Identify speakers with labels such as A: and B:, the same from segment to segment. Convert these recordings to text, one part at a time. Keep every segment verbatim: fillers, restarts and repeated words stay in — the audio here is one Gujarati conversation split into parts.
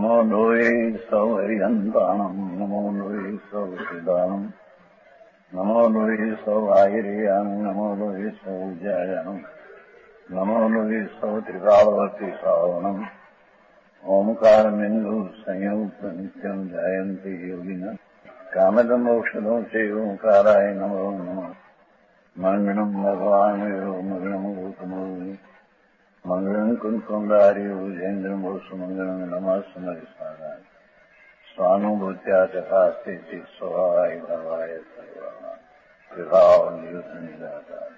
A: नमो लोये सौहरिहन्ताणम् नमो लोये सौहृदानम् नमो लोये सौभागिर्यानम् नमो लोये सौजायानम् नमो लोये सौत्रिकालवर्ति सावनम् ओंकारमिन्दु संयुक्त नित्यम् जायन्ति योगिनः कामदम् औषधम् चैवोंकाराय नमो नमः मङ्गलम् भगवान् यो मङ्गलम् गौतमो मंगलम कुंकुंदारी उजेन्द्रम सुमंगलम नमः सुमरिसाराय स्वानुभूत्या चकास्ते स्वभावाय भवाय सर्वा विभाव नियुत निराकार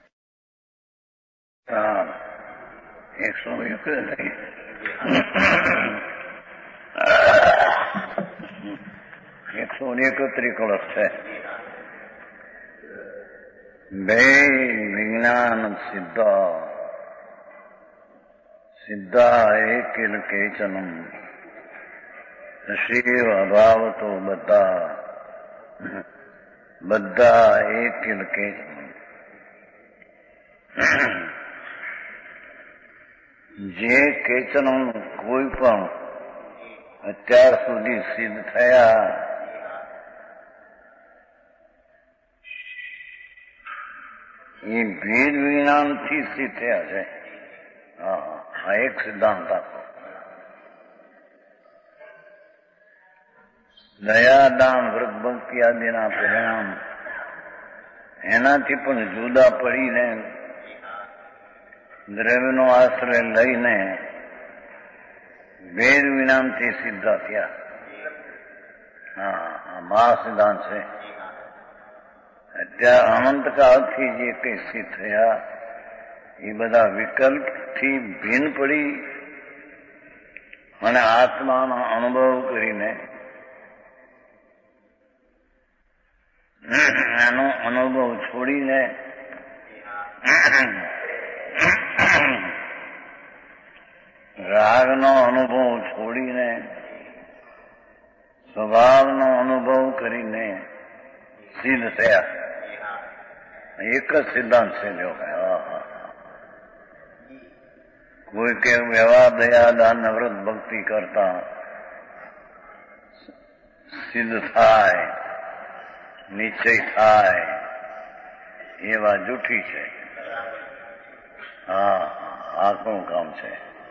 A: एक सौ एक एक सौ एक त्रिकलश है वे विज्ञान सिद्धा सिद्धा किल केचनम शिव अभाव तो बद्धा बद्धा एक किल केचनम जे केचनम कोई पण અત્યાર સુધી સિદ્ધ થયા એ ભેદ વિજ્ઞાનથી સિદ્ધ થયા છે. હા આ એક સિદ્ધાંત આપો. દયા દાન વ્રત ભક્તિ આદિના પરિણામ એનાથી પણ જુદા પડીને દ્રવ્યનો આશ્રય લઈને વેદ વિજ્ઞાનથી સિદ્ધ થયા. હા મહા સિદ્ધાંત છે. અત્યારે અનંતકાળથી જે કઈ સિદ્ધ થયા એ બધા વિકલ્પથી ભિન્ન પડી અને આત્માનો અનુભવ કરીને એનો અનુભવ છોડીને રાગનો અનુભવ છોડીને સ્વભાવનો અનુભવ કરીને સિદ્ધ થયા. એક જ સિદ્ધાંત છે. જો કોઈ કે વ્યવહાર દયા દાન વ્રત ભક્તિ કરતા સિદ્ધ થાય નિશ્ચય થાય એ વાત જૂઠી છે. હા આ કોણ કામ છે?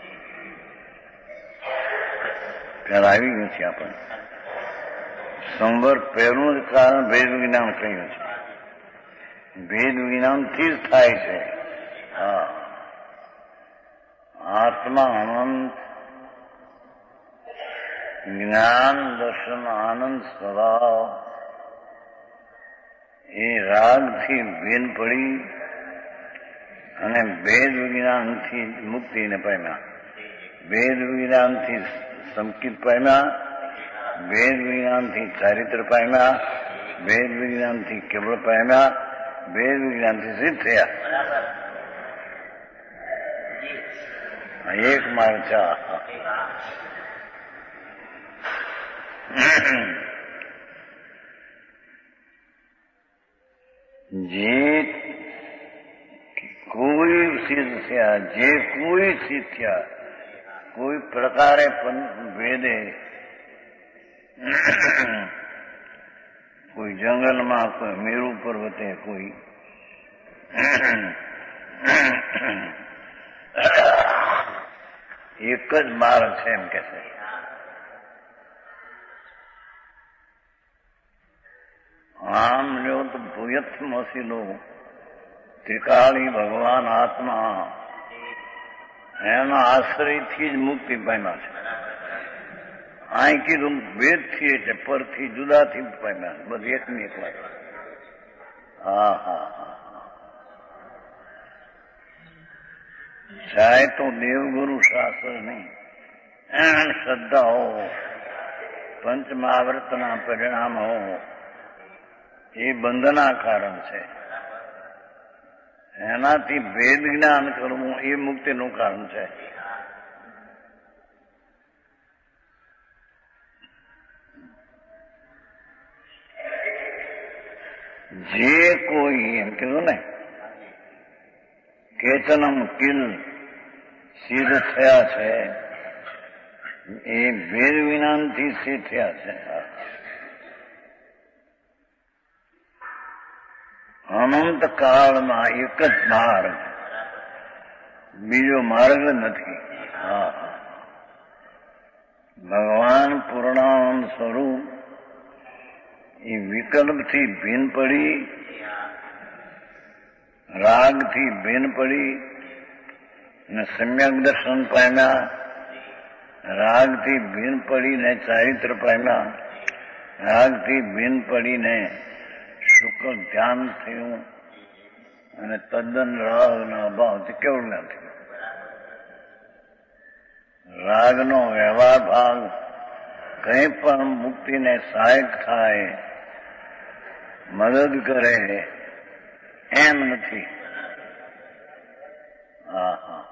A: ત્યારે આવી ગયું છે આપણને સંવર પહેલું જ કારણ ભેદ વિજ્ઞાન કહ્યું છે. ભેદ વિજ્ઞાનથી જ થાય છે. હા આત્મા અનંત જ્ઞાન દર્શન આનંદ સ્વભાવ એ રાગથી ભિન્ન પડી અને ભેદ વિજ્ઞાનથી મુક્તિને પામ્યા. ભેદ વિજ્ઞાનથી સંકિત પામ્યા, ભેદ વિજ્ઞાનથી ચારિત્ર પામ્યા, ભેદ વિજ્ઞાનથી કેવળ પામ્યા, ભેદ વિજ્ઞાનથી સિદ્ધ થયા. એક માર્ગ છે. જે કોઈ સિદ્ધ થયા, જે કોઈ સિદ્ધ થયા, કોઈ પ્રકારે ભેદે કોઈ જંગલમાં, કોઈ મેરુ પર્વતે, કોઈ એક જ માર્ગ છે એમ કે છે. આમ લ્યો તો ભૂયત્મસી લો ત્રિકાળી ભગવાન આત્મા એના આશ્રયથી જ મુક્તિ પામ્યા છે. અહીં કીધું ભેદથી એટલે પરથી જુદાથી પામ્યા છે. બધી એકની એક વાત. હા હા હા ચાહે તો દેવગુરુ શાસ્ત્ર નહીં, શ્રદ્ધા હો, પંચમહાવ્રતના પરિણામ હો, એ બંધના કારણ છે. એનાથી ભેદ જ્ઞાન કરવું એ મુક્તિનું કારણ છે. જે કોઈ એમ કીધું ને કેચનમ કિલ સિદ્ધ થયા છે એ ભેદ વિજ્ઞાનથી શીખ્યા છે. અનંત કાળમાં એક જ માર્ગ, બીજો માર્ગ નથી. હા, ભગવાન પૂર્ણાનંદ સ્વરૂપ એ વિકલ્પથી ભિન્ન પડી, રાગથી ભિન્ન પડી અને સમ્યક દર્શન પામ્યા, રાગથી ભિન્ન પડીને ચારિત્ર પામ્યા, રાગથી ભિન્ન પડીને શુક્લ ધ્યાન થયું અને તદ્દન રાગના અભાવથી કેવળ જ્ઞાન થયું. રાગનો વ્યવહાર ભાગ કંઈ પણ મુક્તિને સહાયક થાય, મદદ કરે એમ નથી. હા હા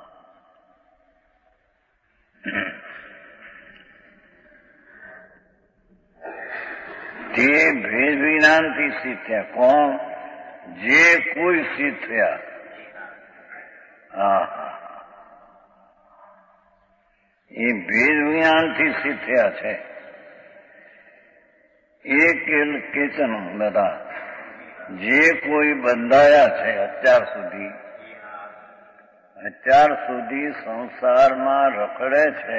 A: તે ભેદ વિજ્ઞાનથી શીખ્યા. કોણ? જે કોઈ શીખ્યા. હા હા એ ભેદ વિજ્ઞાનથી શીખ્યા છે. એ કેચન બધા જે કોઈ બંધાયા છે અત્યાર સુધી, અત્યાર સુધી સંસારમાં રખડે છે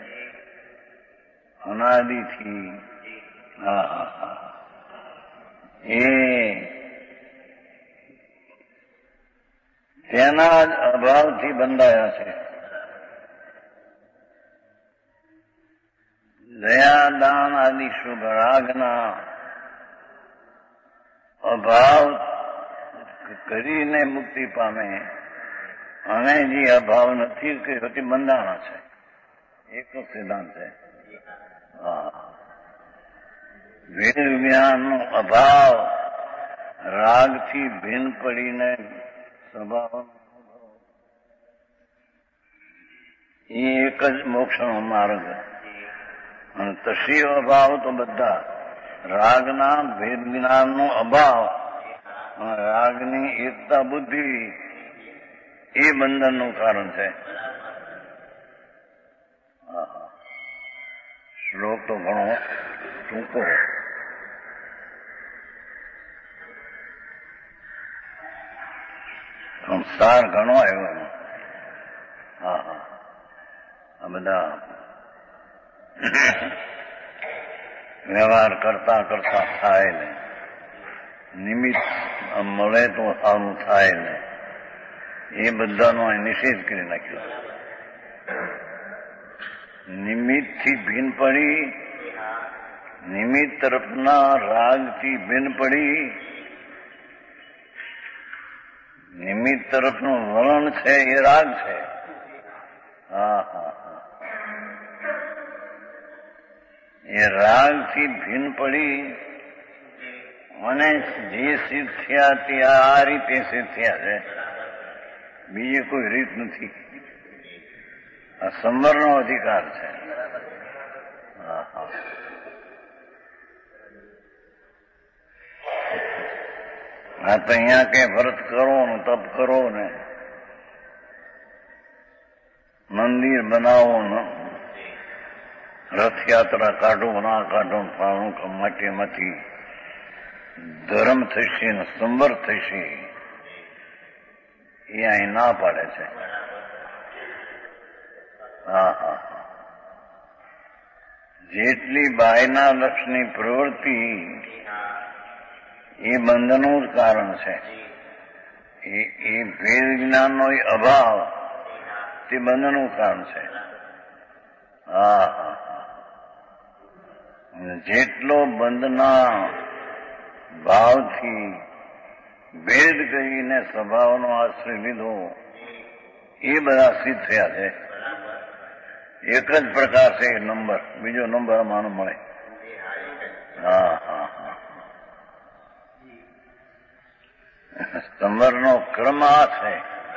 A: અનાદિથી. હા હા હા એ તેના જ અભાવથી બંધાયા છે. દયા દાન આદિ શુભ રાગના અભાવ કરીને મુક્તિ પામે અને જે અભાવ નથી કર્યો તે બંધાણા છે. એક જ સિદ્ધાંત છે. હા, વેદ વિજ્ઞાનનો અભાવ રાગથી ભિન્ન પડીને સ્વભાવ એ એક જ મોક્ષનો માર્ગ. અને તશીવ અભાવ તો બધા રાગના ભેદ જ્ઞાનનો અભાવ અને રાગની એકતા બુદ્ધિ એ બંધનનું કારણ છે. શ્લોક તો ઘણો ટૂંકો. સંસાર ઘણો આવ્યો એનો. હા હા આ બધા વ્યવહાર કરતા કરતા થાય ને નિમિત્ત મળે તો સારું થાય ને એ બધાનો નિષેધ કરી નાખ્યો. નિમિત્તથી ભિન્ન પડી, નિમિત્ત તરફના રાગથી ભિન્ન પડી, નિમિત્ત તરફનું વલણ છે એ રાગ છે. હા હા એ રાગથી ભિન્ન પડી અને જે સિદ્ધ થયા તે આ રીતે સિદ્ધ થયા છે. બીજી કોઈ રીત નથી. આ સંવરનો અધિકાર છે. હા હા આ તો અહીંયા કઈ વ્રત કરો ને તપ કરો ને મંદિર બનાવો ને રથયાત્રા કાઢો ના કાઢો ફાળું માટીમાંથી ધર્મ થશે ને સંવર થશે એ અહીં ના પાડે છે. હા હા જેટલી બાયના લક્ષની પ્રવૃત્તિ એ બંધનનું જ કારણ છે. એ ભેદ જ્ઞાનનો અભાવ તે બંધનનું કારણ છે. હા હા જેટલો બંધના ભાવથી ભેદ કરીને સ્વભાવનો આશ્રય લીધો એ બધા સિદ્ધ થયા છે. એક જ પ્રકાર છે નંબર, બીજો નંબર માનો મળે. હા હા હા સંવરનો ક્રમ આ છે.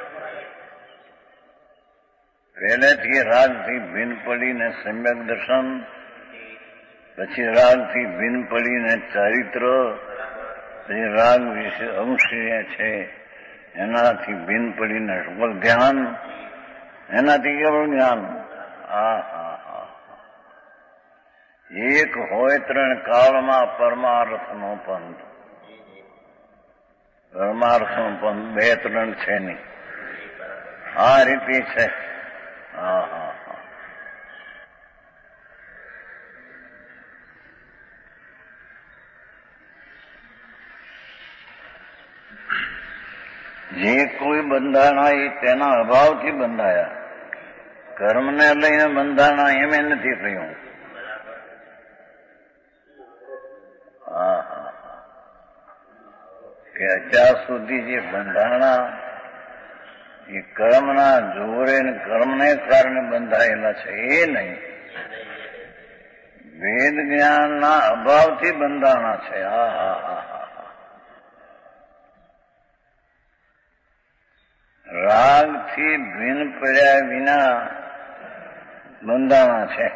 A: પહેલેથી રાગથી ભિન્ન પડીને સમ્યક દર્શન, પછી રાગથી ભિન્ન પડીને ચારિત્ર, પછી રાગ વિશે અંશીય છે એનાથી ભિન્ન પડીને શુક્લ ધ્યાન, એનાથી કેવળ જ્ઞાન. હા હા હા એક હોય ત્રણ કાળમાં પરમાર્થનો પંથ. પરમાર્થનો પંથ બે ત્રણ છે નહીં. આ રીતે છે. હા હા હા. જે કોઈ બંધાણા એ તેના અભાવથી બંધાયા. કર્મને લઈને બંધાણા એમ એ નથી કહ્યું. હા હા કે અત્યાર સુધી જે બંધાણા એ કર્મના જોરે ને કર્મને કારણે બંધાયેલા છે એ નહીં, વેદ જ્ઞાનના અભાવથી બંધાણા છે. હા હા હા હા. રાગથી ભિન્ન પડ્યા વિના બંધાણા છે.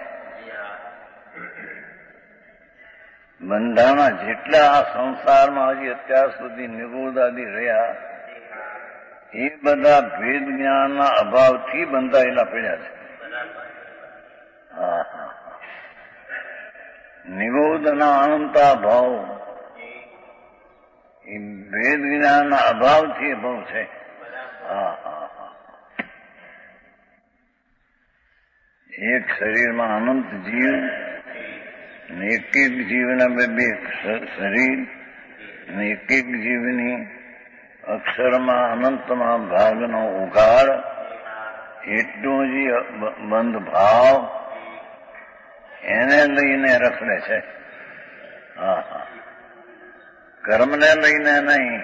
A: બંધાણા જેટલા આ સંસારમાં હજી અત્યાર સુધી નિગોદાદી રહ્યા એ બધા ભેદ જ્ઞાનના અભાવથી બંધાયેલા પડ્યા છે. હા હા. નિગોદના અનંતા ભાવ એ ભેદ જ્ઞાનના અભાવથી અભાવ છે. હા હા હા. એક શરીરમાં અનંત જીવ ને એક એક જીવના બે બે શરીર ને એક એક જીવની અક્ષરમાં અનંતમાં ભાગનો ઉઘાડ એટલું જ બંધ ભાવ એને લઈને રખડે છે. હા હા. કર્મને લઈને નહીં.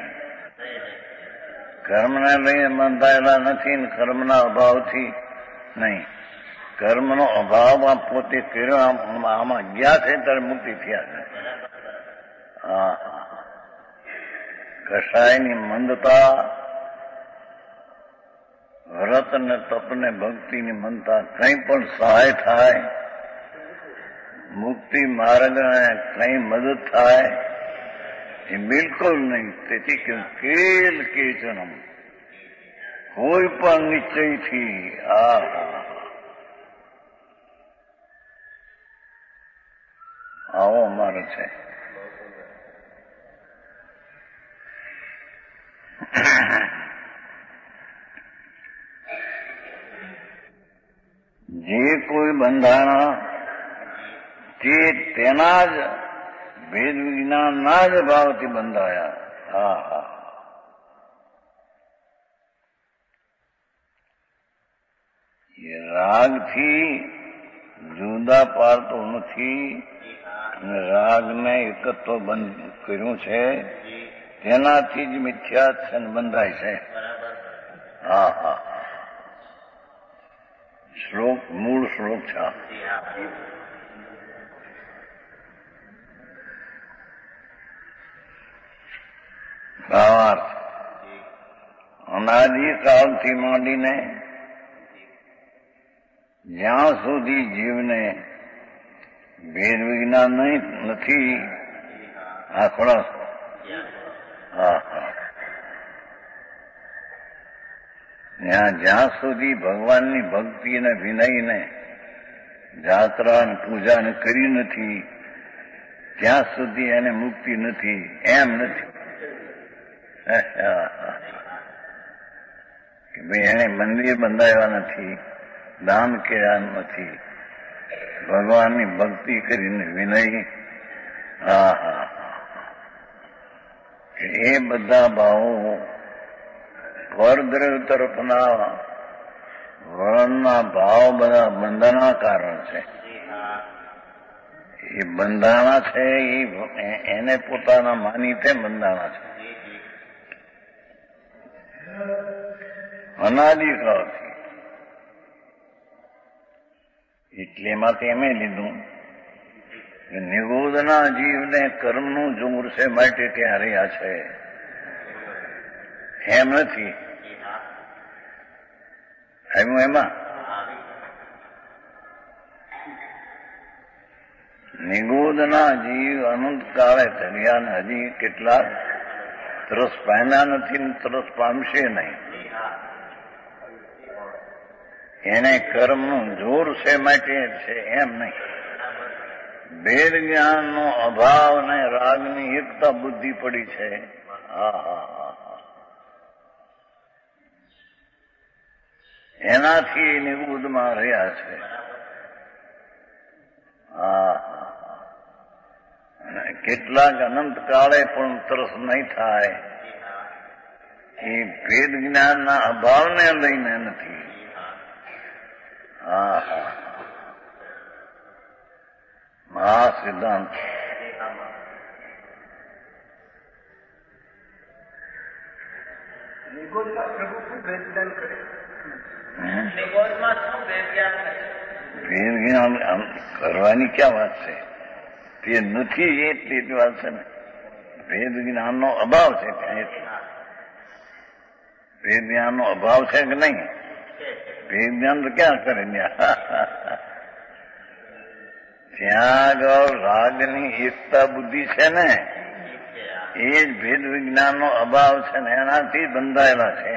A: કર્મને લઈને બંધાયેલા નથી ને કર્મના અભાવથી નહીં. કર્મનો અભાવમાં પોતે કર્યો આમાં ગયા છે ત્યારે મુક્તિ થયા છે. હા હા. કષાયની મંદતા, વ્રત ને તપ ને ભક્તિની મંદતા કંઈ પણ સહાય થાય, મુક્તિ માર્ગને કંઈ મદદ થાય એ બિલકુલ નહીં. તેથી કેલ કેચનમ કોઈ પણ નિશ્ચયથી આ આવો અમારો છે. જે કોઈ બંધાણા તે તેના જ ભેદ વિજ્ઞાનના જ ભાવથી બંધાયા. હા હા. એ રાગથી જુદા પાડતો નથી અને રાગને એકત્વ બંધ કર્યું છે તેનાથી જ મિથ્યા બંધાય છે. હા હા. શ્લોક મૂળ શ્લોક છે. ભાવાર્થ અનાદિકાળથી માંડીને જ્યાં સુધી જીવને ભેદ વિજ્ઞાન નથી આ ખોળસ. હા હા. ત્યાં જ્યાં સુધી ભગવાનની ભક્તિ અને વિનયને જાત્રા અને પૂજાને કરી નથી ત્યાં સુધી એને મુક્તિ નથી. એમ નથી કે ભાઈ એને મંદિર બંધાવ્યા નથી, દાન કર્યા નથી, ભગવાનની ભક્તિ કરીને વિનય. હા હા. એ બધા ભાવો પરદ્રવ્ય તરફના વર્ણના ભાવ બધા બંધનના કારણ છે. એ બંધાણા છે એને પોતાના માની તેમ બંધાણા છે. અનાદિકાળથી એટલે એમાંથી એમે લીધું કે નિગોદના જીવને કર્મનું જોર છે માટે ત્યાં રહ્યા છે. એમ નથી આવ્યું એમાં. નિગોદના જીવ અનંત કાળે ધર્યા ને હજી કેટલાક તરસ પામ્યા નથી ને તરસ પામશે નહીં. એને કર્મનું જોર છે માટે છે એમ નહીં. ભેદ જ્ઞાનનો અભાવ ને રાગની એકતા બુદ્ધિ પડી છે. હા હા હા એનાથી નિગૂઢમાં રહ્યા છે. હા અને કેટલાક અનંત કાળે પણ તરસ નહીં થાય એ ભેદ જ્ઞાનના અભાવને લઈને નથી. હા હા મહા સિદ્ધાંત.
B: નિગોદમાં પ્રભુ શું ભેદ જ્ઞાન કરે?
A: ભેદ જ્ઞાન કરવાની ક્યાં વાત છે? તે નથી એટલી જ વાત છે ને. ભેદ જ્ઞાનનો અભાવ છે ત્યાં એટલે. ભેદ જ્ઞાનનો અભાવ છે કે નહીં? ભેદ જ્ઞાન તો ક્યાં કરે ત્યાં આગળ રાગની એકતા બુદ્ધિ છે ને એ જ ભેદ વિજ્ઞાનનો અભાવ છે ને એનાથી બંધાયેલા છે.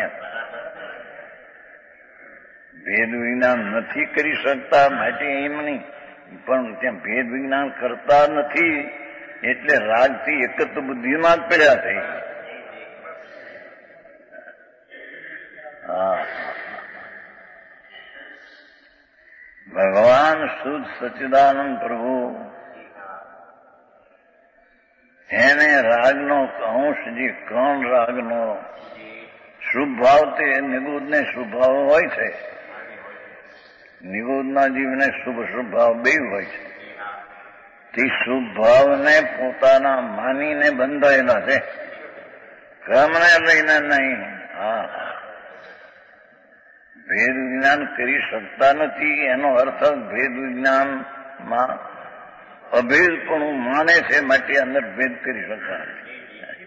A: ભેદ વિજ્ઞાન નથી કરી શકતા માટે એમ નહીં, પણ ત્યાં ભેદ વિજ્ઞાન કરતા નથી એટલે રાગથી એકત્ર બુદ્ધિમાં જ પડ્યા છે. હા ભગવાન શુદ્ધ સચ્ચિદાનંદ પ્રભુ એને રાગનો અંશ જે કણ રાગનો શુભ ભાવ તે નિગૂઢને શુભ ભાવ હોય છે. નિગૂઢના જીવને શુભ શુભ ભાવ બે હોય છે. તે શુભ ભાવને પોતાના માનીને બંધાયેલા છે, ક્રમને લઈને નહીં. હા ભેદ વિજ્ઞાન કરી શકતા નથી એનો અર્થ ભેદ વિજ્ઞાનમાં અભેદપણું માને છે માટે અંદર ભેદ કરી શકતા નથી.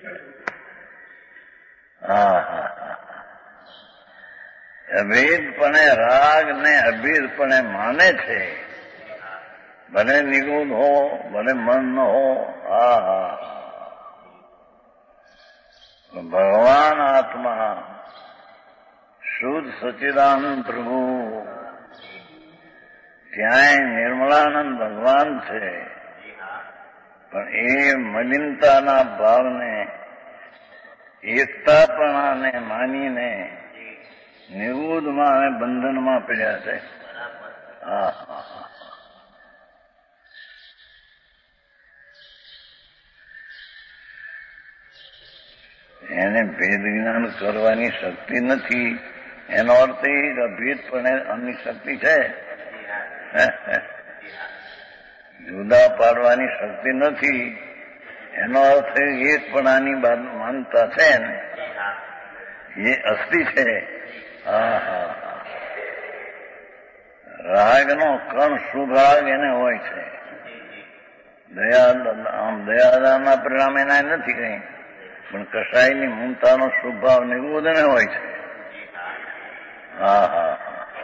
A: હા હા અભેદપણે રાગ ને અભેદપણે માને છે, ભલે નિગૂઢ હો ભલે મન ન હો. હા હા ભગવાન આત્મા શુદ્ધ સચ્ચિદાનંદ પ્રભુ ત્યાંય નિર્મળાનંદ ભગવાન છે, પણ એ મલિનતાના ભાવને એકતાપણાને માનીને નિગૂઢમાં અને બંધનમાં પડ્યા છે. હા હા એને ભેદ જ્ઞાન કરવાની શક્તિ નથી. એનો અર્થ એ કે ભેદપણે આની શક્તિ છે, જુદા પાડવાની શક્તિ નથી. એનો અર્થ એકપણાની માનતા છે ને એ અસ્થિ છે. હા હા રાગનો કણ શુભ રાગ એને હોય છે. દયા આમ દયાદાના પરિણામ એના નથી કઈ, પણ કસાયની મમતાનો શુભ ભાવ નિગૂઢને હોય છે. હા હા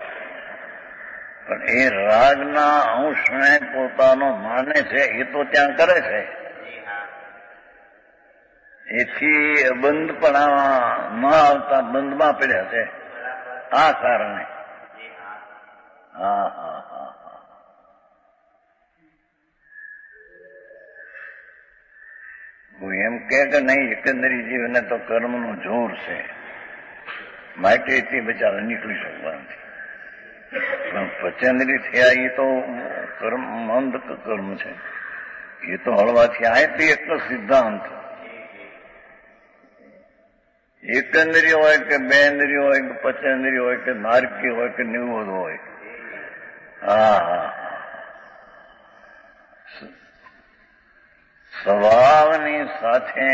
A: પણ એ રાગના અંશને પોતાનો માને છે એ તો ત્યાં કરે છે. એથી બંધપણામાં ન આવતા બંધમાં પડ્યા છે આ કારણે. હા હા હા હું એમ કે નહીં એકંદરી જીવને તો કર્મનું જોર છે માટે એથી બચારા નીકળી શકતા નથી. પણ પચેન્દ્રી થયા એ તો કર્મ મંદ કર્મ છે, એ તો હળવાથી આ તો એક સિદ્ધાંત. એકંદરી હોય કે બેન્દ્રી હોય કે પચેન્દ્રી હોય કે નારકી હોય કે નિગૂઢ હોય. હા હા સ્વભાવની સાથે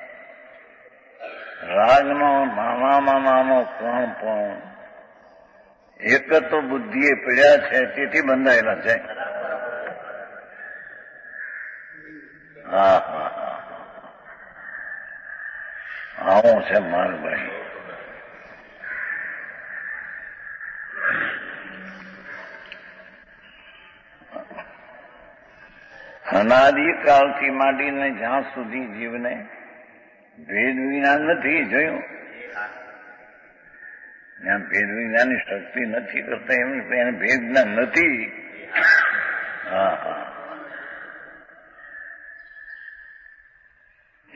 A: રાગનો નાનામાં નાનો કણ પણ એક તો બુદ્ધિએ પીડ્યા છે તેથી બંધાયેલા છે. હા હા હા આવું છે માલભાઈ. અનાદિકાળથી માંડીને જ્યાં સુધી જીવને ભેદ વિજ્ઞાન નથી જોયું, જ્યાં ભેદ વિજ્ઞાનની શક્તિ નથી કરતા એમ એને ભેદ જ્ઞાન નથી. હા હા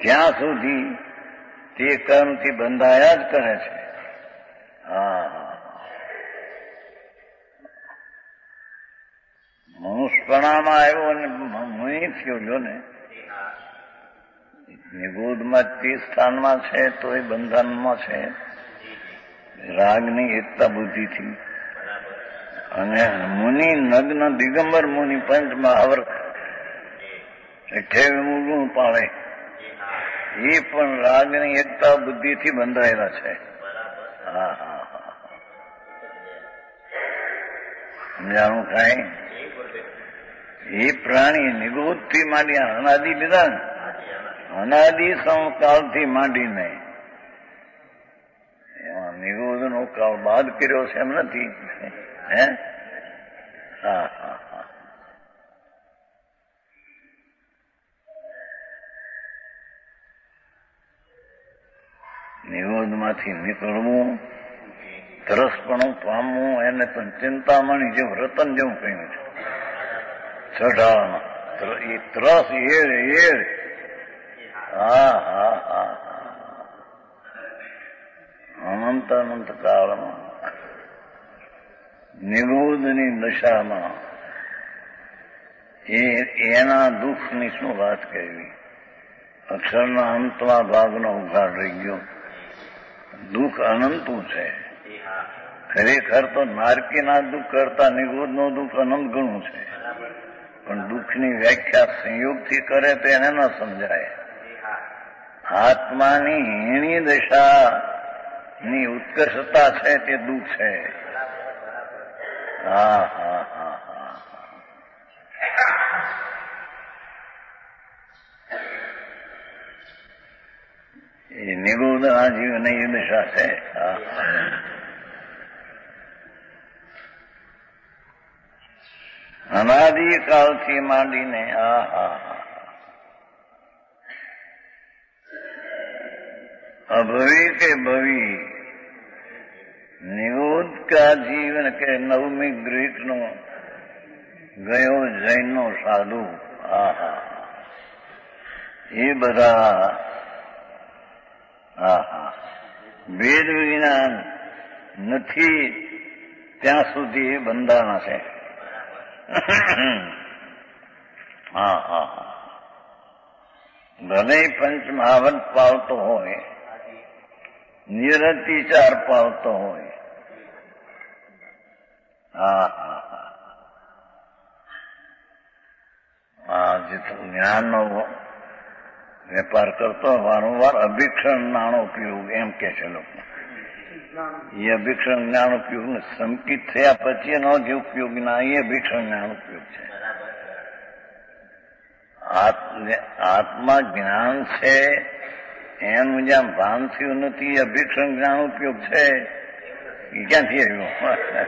A: ત્યાં સુધી તે કર્મથી બંધાયા જ કરે છે. હા હા મનુષ્યપણામાં આવ્યો અને મુનિ થયો લ્યો ને, નિગૂઢમાં તે સ્થાનમાં છે તો એ બંધનમાં છે રાગની એકતા બુદ્ધિથી. અને મુનિ નગ્ન દિગંબર મુનિ પંચ મહાવર્ત અઠ્યાવીમું ગુણ પાળે એ પણ રાગની એકતા બુદ્ધિથી બંધાયેલા છે. હા હા હા સમજાણું થાય? એ પ્રાણી નિગૂઢથી માંડી અનાદિ લીધા ને, અનાદિ સંકાળથી માંડીને એમાં નિગૂઢનો કાળ બાદ કર્યો છે એમ નથી. હે હા હા હા નિગૂઢમાંથી નીકળવું, તરસપણું પામવું, એને પણ ચિંતામણી જેવું રતન જેવું કહ્યું છે ચઢાળમાં. એ ત્રસ એળ એળ હા હા હા અનંત અનંત કાળમાં નિગૂઢની દશામાં એ એના દુઃખની શું વાત કરવી. અક્ષરના અંતમાં ભાગનો ઉઘાડ રહી ગયો. દુઃખ અનંતું છે. ખરેખર તો નારકીના દુઃખ કરતા નિગૂઢનું દુઃખ અનંત ગણું છે. પણ દુઃખની વ્યાખ્યા સંયોગથી કરે તો એને ન સમજાય. આત્માની હીણી દશાની ઉત્કર્ષતા છે તે દુઃખ છે. હા હા હા હા એ નિગૂઢના જીવની એ દશા છે. હા અનાદિકાળથી માંડીને આ હા અભવી કે ભવી નિગૂઢ કા જીવન કે નવમી ગ્રીકનો ગયો જૈનનો સાધુ. આ હા એ બધા હા હા વેદ વિજ્ઞાન નથી ત્યાં સુધી એ બંધાણા છે. હા હા ભલે પંચ મહાવત પાવતો હોય, નિરતિચાર પાવતો હોય. હા હા હા હા જે જ્ઞાનનો વેપાર કરતો વારંવાર અભિક્ષણ જ્ઞાન ઉપયોગ એમ કે છે લોકો. એ અભિક્ષણ જ્ઞાન ઉપયોગ સંકિત થયા પછી એનો જે ઉપયોગ ના એ અભિક્ષણ જ્ઞાન ઉપયોગ છે. આત્મા જ્ઞાન છે એનું જ્યાં ભાન થયું નથી, અભિક્ષણ જ્ઞાન ઉપયોગ છે એ ક્યાંથી આવ્યું?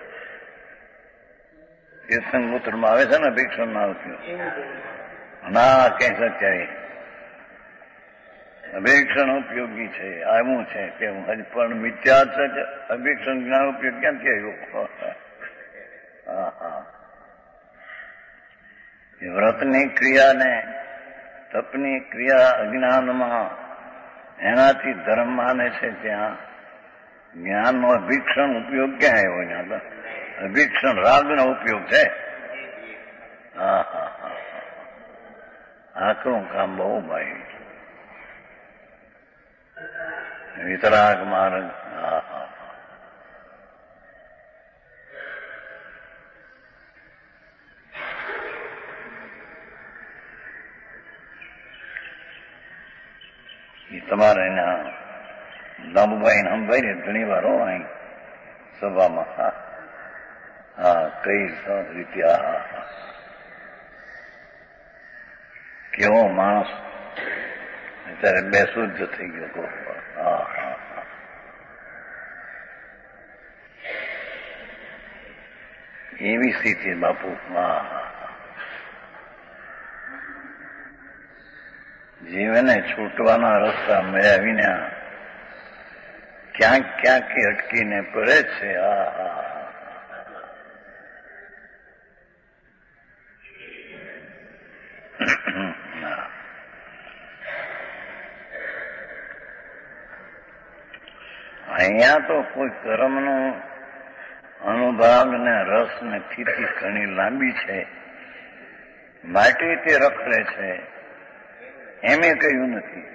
A: તીર્થંગોત્રમાં આવે છે ને અભિક્ષણ ના ઉપયોગ. ના કઈ સચ્ચાઈ અભિક્ષણ ઉપયોગી છે આવું છે કે હજી પણ મિથ્યા છે કે અભિક્ષણ જ્ઞાન ઉપયોગ ક્યાંથી આવ્યો? હા હા વ્રતની ક્રિયાને તપની ક્રિયા અજ્ઞાનમાં એનાથી ધર્મ માને છે ત્યાં જ્ઞાનનો અભિક્ષણ ઉપયોગ ક્યાં આવ્યો? ત્યાં અભિક્ષણ રાગનો ઉપયોગ છે. હા હા હા આકરું કામ બહુ ભાઈ વિતરાગ માર્ગ. હા હા એ તમારે એના લાંબુભાઈ સંભાઈ ઘણી વાર અહીં સભામાં. હા હા કઈ રીતે હા હા કેવો માણસ અત્યારે બેસુદ્ધ થઈ ગયો. હા હા એવી સ્થિતિ બાપુ. હા જીવને છૂટવાના રસ્તા મળ્યા વિના ક્યાંક ક્યાંક અટકીને પડે છે. હા હા અહીંયા તો કોઈ કર્મનો અનુભાગ ને રસ ને સ્થિતિ ઘણી લાંબી છે, માટે તે રખડે છે એમ એ કહ્યું નથી.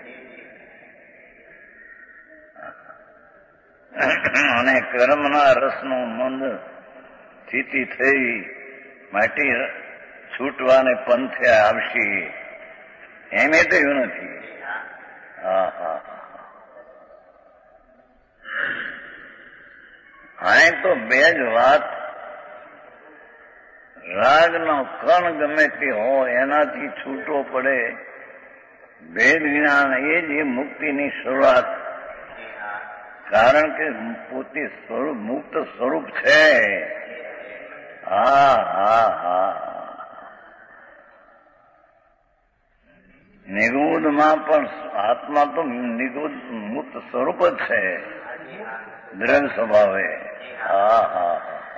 A: અને કર્મના રસનો મંદ સ્થિતિ થઈ માટે છૂટવાને પંથે આવશે એમ એ કહ્યું નથી. હા હા હા તો બે જ વાત, રાગનો કણ ગમે તે હોય એનાથી છૂટવો પડે. ભેદ જ્ઞાન એ જ મુક્તિની શરૂઆત, કારણ કે પોતે સ્વરૂપ મુક્ત સ્વરૂપ છે. હા હા હા નિગુદમાં પણ આત્મા તો નિગુદ મુક્ત સ્વરૂપ જ છે, દ્રવ્ય સ્વભાવે. હા હા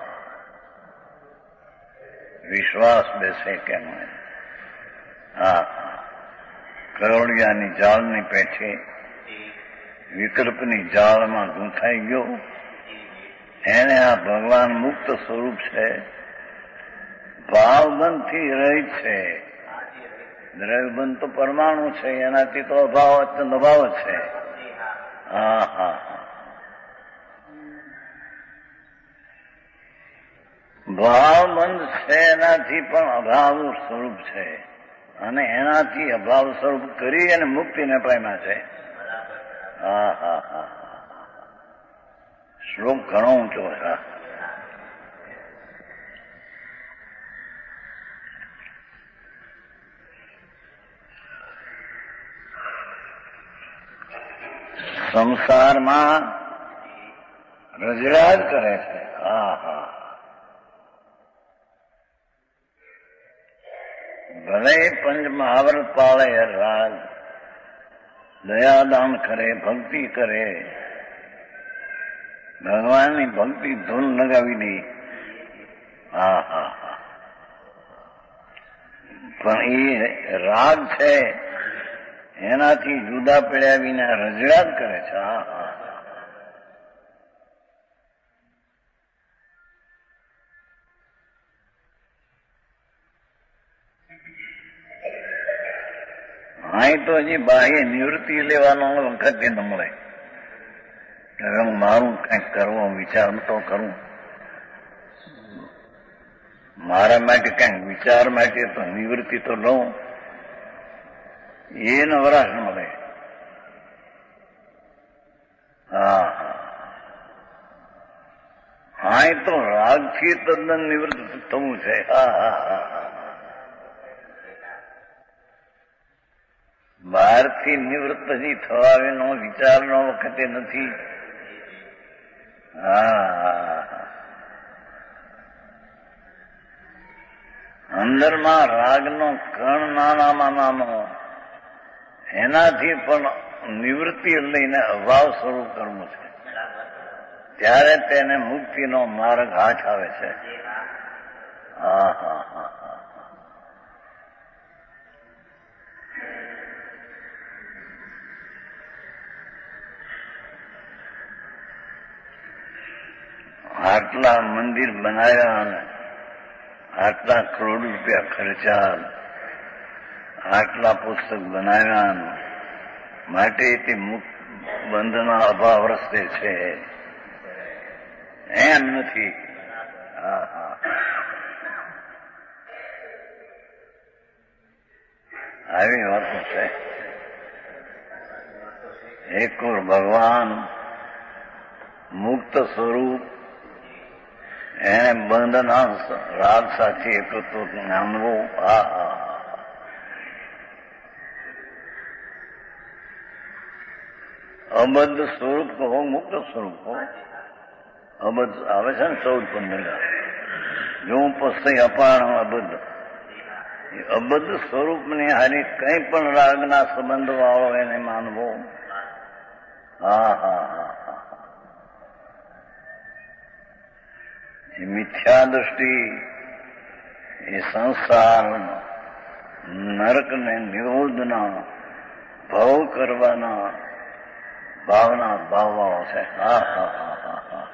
A: વિશ્વાસ બેસે કેમ? હા કરોડિયાની જાળની પેઠે વિકલ્પની જાળમાં ગૂંથાઈ ગયો. એને આ ભગવાન મુક્ત સ્વરૂપ છે, ભાવબંધથી રહિત છે. દ્રવ્યબંધ તો પરમાણુ છે, એનાથી તો અભાવ અત્યંત અભાવ જ છે. હા હા ભાવબંધ છે એનાથી પણ અભાવ સ્વરૂપ છે, અને એનાથી અભાવ સ્વરૂપ કરી અને મુક્તિને પામ્યા છે. હા હા હા શ્લોક ઘણો ઊંચો છે. સંસારમાં રજરાજ કરે છે. હા હા ભલે પંચ મહાવ્રત પાળે રાજ, દયાદાન કરે, ભક્તિ કરે, ભગવાનની ભક્તિ ધૂન લગાવી દે. હા હા હા પણ એ રાગ છે એનાથી જુદા પડ્યા વિના રજડાત કરે છે. હા હા અહીં તો હજી બાહ્ય નિવૃત્તિ લેવાનો વખત ન મળે. હવે હું મારું કંઈક કરવું વિચાર તો કરું, મારા માટે કંઈક વિચાર માટે તો નિવૃત્તિ તો લઉં, એ નવરાશ મળે. હા હા અહીં તો રાગથી તદ્દન નિવૃત્ત થવું છે. હા હા હા બહારથી નિવૃત્ત હજી થવાનો વિચારનો વખતે નથી. હા અંદરમાં રાગનો કણ નાનામાં નાનો, એનાથી પણ નિવૃત્તિ લઈને અભાવ સ્વરૂપ કરવું છે, ત્યારે તેને મુક્તિનો માર્ગ હાથ આવે છે. હા હા હા આટલા મંદિર બનાવ્યા અને આટલા કરોડ રૂપિયા ખર્ચા, આટલા પુસ્તક બનાવ્યા, માટે તે મુક્ત બંધના અભાવ રસ્તે છે એમ નથી. હા હા આવી વાતો છે. એક ઓર ભગવાન મુક્ત સ્વરૂપ, એને બંધના રાગ સાથે એકત્વ જ્ઞાનવું. હા હા અબદ્ધ સ્વરૂપ કહો, મુક્ત સ્વરૂપ કહો. અબદ્ધ આવે છે ને ચૌદ પંદર, જો પસ્તી અપાણ અબદ્ધ. અબદ્ધ સ્વરૂપની હારી કંઈ પણ રાગના સંબંધ વાળો એને માનવો. હા હા હા હા એ મિથ્યા દૃષ્ટિ, એ સંસાર નરકને નિરોધના, ભવ કરવાના, ભાવના ભાવવાળો છે. હા હા હા હા હા.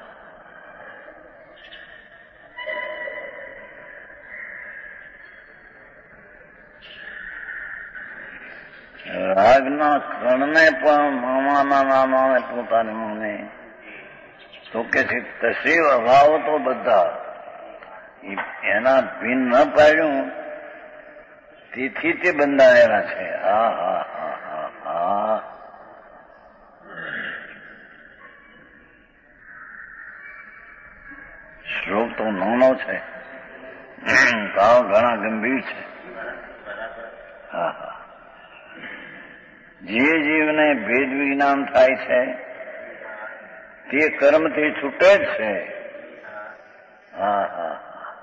A: રાગના કણને પણ મામાના નામાને પોતાની મને તો કે છે તસેવ અભાવ તો બધા એના ભીન ન પાડ્યું તેથી તે બંધાયેલા છે. હા હા હા હા હા. શ્લોક તો નાનો છે, ભાવ ઘણા ગંભીર છે. હા હા. જે જીવને ભેદ વિજ્ઞાન થાય છે તે કર્મથી છૂટે જ છે. હા હા.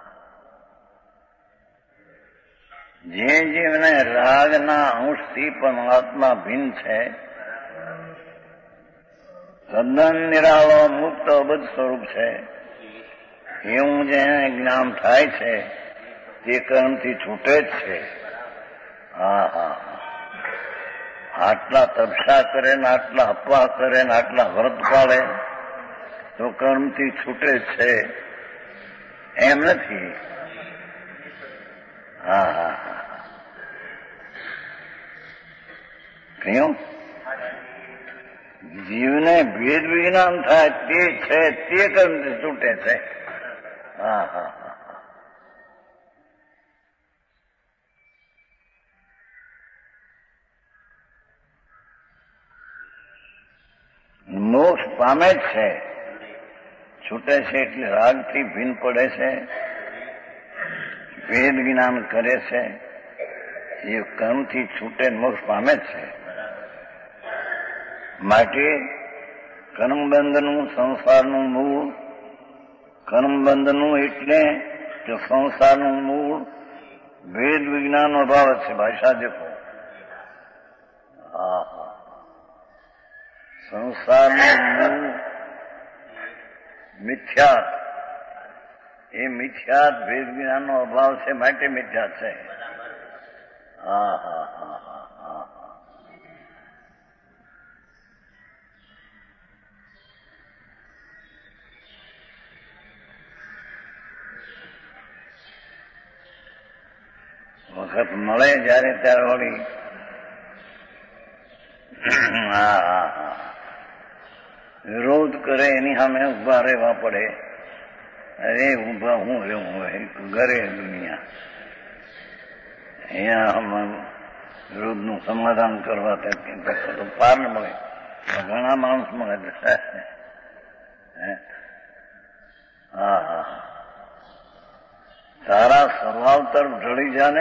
A: જે જીવને રાગના અંશથી પણ આત્મા ભિન્ન છે, તદ્દન નિરાળો મુક્ત અબધ સ્વરૂપ છે, એવું જેને જ્ઞાન થાય છે તે કર્મથી છૂટે જ છે. હા હા. આટલા તપસ્યા કરે ને આટલા અપવાહ કરે ને આટલા વ્રત પાળે તો કર્મથી છૂટે જ છે એમ નથી. હા હા હા. કહ્યું જીવને ભેદ વિજ્ઞાન થાય તે છે તે કર્મથી છૂટે છે. હા હા હા. મોક્ષ પામે જ છે, છૂટે છે એટલે રાગથી ભીન પડે છે, ભેદ જ્ઞાન કરે છે, એ કર્મથી છૂટે મોક્ષ પામે જ છે. માટે કર્મબંધનું સંસારનું મૂળ, કર્મબંધનું એટલે કે સંસારનું મૂળ ભેદ વિજ્ઞાનનો અભાવ છે. ભાષા દેખો. હા હા. સંસારનું મૂળ મિથ્યાત, એ મિથ્યાત ભેદ જ્ઞાનનો અભાવ છે માટે મિથ્યાત છે. હા હા હા હા હા. વખત મળે જયારે ત્યારે વળી હા હા હા વિરોધ કરે એની સામે ઉભા રહેવા પડે. અરે ઉભા હું રહેવું હોય ઘરે દુનિયા અહીંયા વિરોધનું સમાધાન કરવા તો પાર ન મળે. ઘણા માણસ મળે. હા હા. તારા સ્વભાવ તરફ ઢળી જાને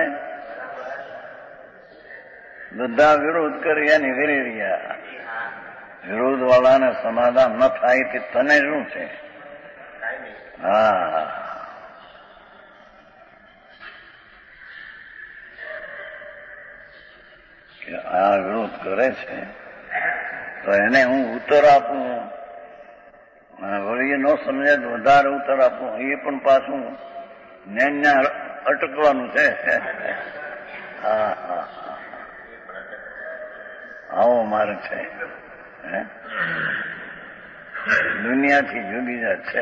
A: બધા વિરોધ કરી એની વેરી રહ્યા. વિરોધ વાળાને સમાધાન ન થાય તે તને શું છે? હા. કે આ વિરોધ કરે છે તો એને હું ઉત્તર આપું, અને વળી એ ન સમજે તો વધારે ઉત્તર આપું, એ પણ પાછું ન્યા અટકવાનું છે. હા હા. આવો માર્ગ છે. દુનિયાથી જુદી જાત છે.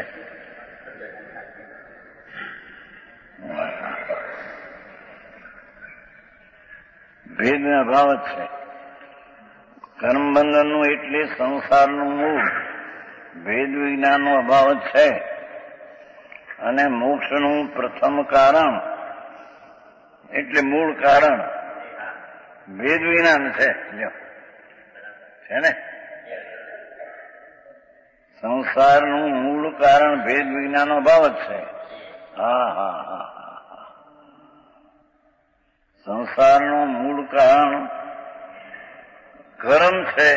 A: ભેદના ભાવ જ છે. કર્મબંધનનું એટલે સંસારનું મૂળ ભેદ વિજ્ઞાનનો અભાવ જ છે, અને મોક્ષનું પ્રથમ કારણ એટલે મૂળ કારણ ભેદ વિજ્ઞાન છે. છે ને સંસારનું મૂળ કારણ ભેદ વિજ્ઞાનનો અભાવ જ છે. હા હા હા હા. સંસારનું મૂળ કારણ કર્મ છે.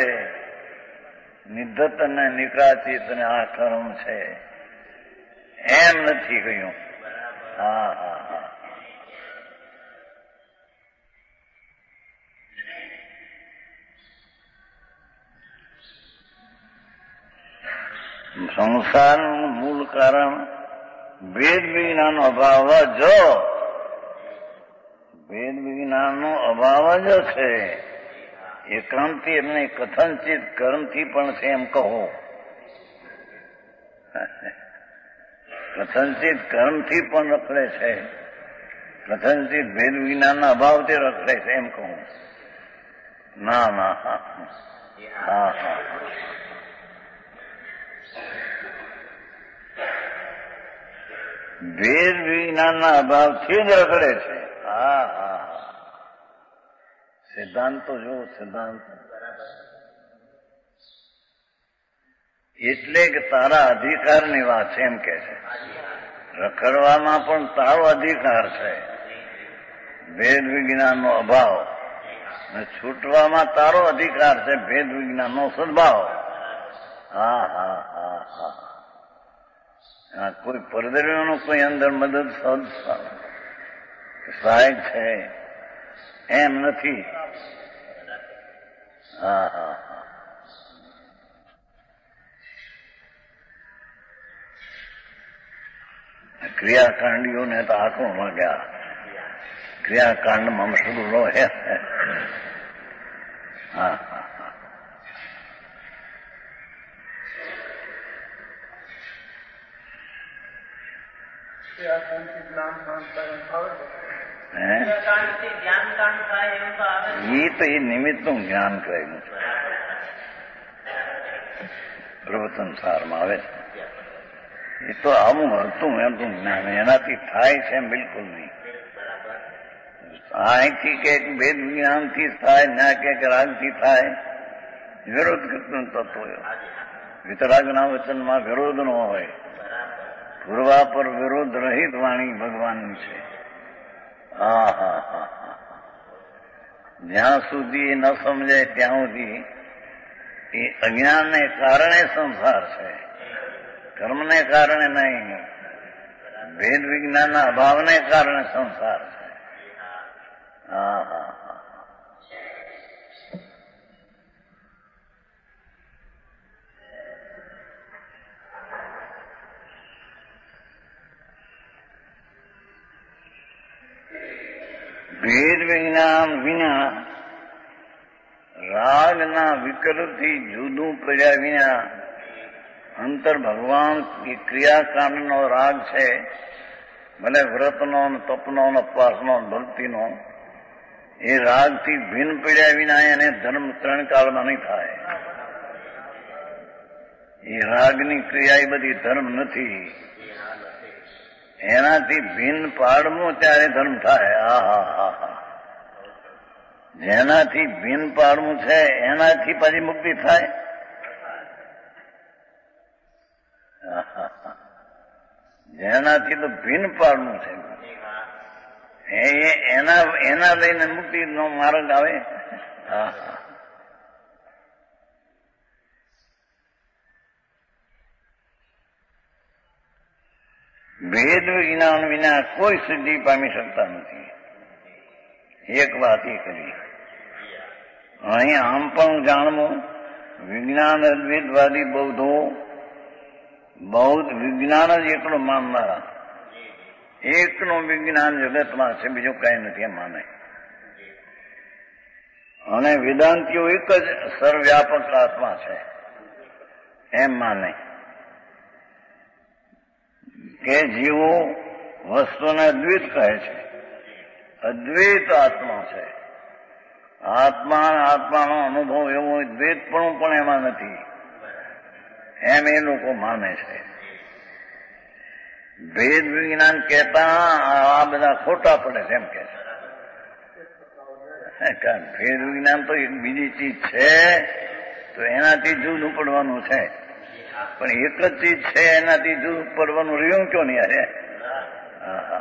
A: નિધત અને નિકાચિત અને આ કર્મ છે એમ નથી કહ્યું. હા હા હા. સંસારનું મૂળ કારણ ભેદ વિજ્ઞાનનો અભાવ જ ભેદ વિજ્ઞાનનો અભાવ જ છે એકાંતથી એમને કથનચિત કર્મથી પણ છે એમ કહો. કથનચિત કર્મથી પણ રખડે છે, કથનચિત ભેદ વિજ્ઞાનના અભાવથી રખડે છે એમ કહું. ના ના હા હા હા ભેદ વિજ્ઞાનના અભાવથી જ રખડે છે. હા હા હા સિદ્ધાંત તો જો સિદ્ધાંત એટલે કે તારા અધિકારની વાત છે એમ કે છે. રખડવામાં પણ તારો અધિકાર છે, ભેદ વિજ્ઞાનનો અભાવ, અને છૂટવામાં તારો અધિકાર છે, ભેદ વિજ્ઞાનનો સદભાવ. હા હા હા હા હા કોઈ પરદરીઓનો કોઈ અંદર મદદ સહાયક છે એમ નથી. હા હા હા ક્રિયાકાંડીઓને તો આંખો લાગ્યા. ક્રિયાકાંડમાં શરૂ હે. હા હા હા એ તો એ નિમિત્તનું જ્ઞાન કહેલું છે, પ્રવચન સારમાં આવે છે. એ તો આવું હતું એમનું જ્ઞાન એનાથી થાય છે એમ બિલકુલ નહીં. અહીંથી કંઈક ભેદ વિજ્ઞાનથી થાય, ના કંઈક રાગથી થાય, વિરોધ કરતું તત્વો. વિતરાગના વચનમાં વિરોધ ન હોય. પૂર્વા પર વિરોધ રહિત વાણી ભગવાનની છે. હા હા હા હા જ્યાં સુધી ન સમજાય ત્યાં સુધી એ અજ્ઞાનને કારણે સંસાર છે, કર્મને કારણે નહીં. ભેદ વિજ્ઞાનના અભાવને કારણે સંસાર છે. હા હા હા ભેદ વિજ્ઞાન વિના, રાગના વિકલ્પથી જુદું પડ્યા વિના અંતર ભગવાન ક્રિયાકાંડનો રાગ છે, ભલે વ્રતનો, તપનો, ઉપવાસનો, ભક્તિનો, એ રાગથી ભિન્ન પડ્યા વિના એને ધર્મ ત્રણ કાળમાં નહીં થાય. એ રાગની ક્રિયા એ બધી ધર્મ નથી. એનાથી ભિન્ન પાડવું ત્યારે ધર્મ થાય. હા હા હા હા જેનાથી ભિન્ન પાડવું છે એનાથી પછી મુક્તિ થાય. જેનાથી તો ભિન્ન પાડવું છે એના એના લઈને મુક્તિનો માર્ગ આવે. હા હા ભેદ વિજ્ઞાન વિના કોઈ સિદ્ધિ પામી શકતા નથી. એક વાત એ કરી. અહીં આમ પણ જાણવું, વિજ્ઞાન અદ્વૈતવાદી બૌદ્ધો બૌદ્ધ વિજ્ઞાન જ એકલું માનનારા, એકનું વિજ્ઞાન જગતમાં છે, બીજું કઈ નથી એમ માને. અને વેદાંતિઓ એક જ સર્વવ્યાપક આત્મા છે એમ માને કે જીવો વસ્તુને અદ્વૈત કહે છે. અદ્વૈત આત્મા છે. આત્મા આત્માનો અનુભવ એવો દ્વૈતપણું પણ એમાં નથી એમ એ લોકો માને છે. ભેદ વિજ્ઞાન કહેતા આ બધા ખોટા પડે છે એમ કે છે. કારણ ભેદ વિજ્ઞાન તો એક બીજી ચીજ છે, તો એનાથી જુદું પડવાનું છે. પણ એક જ ચીજ છે એનાથી જુદું પડવાનું રહ્યું ક્યો નહીં? અરે હા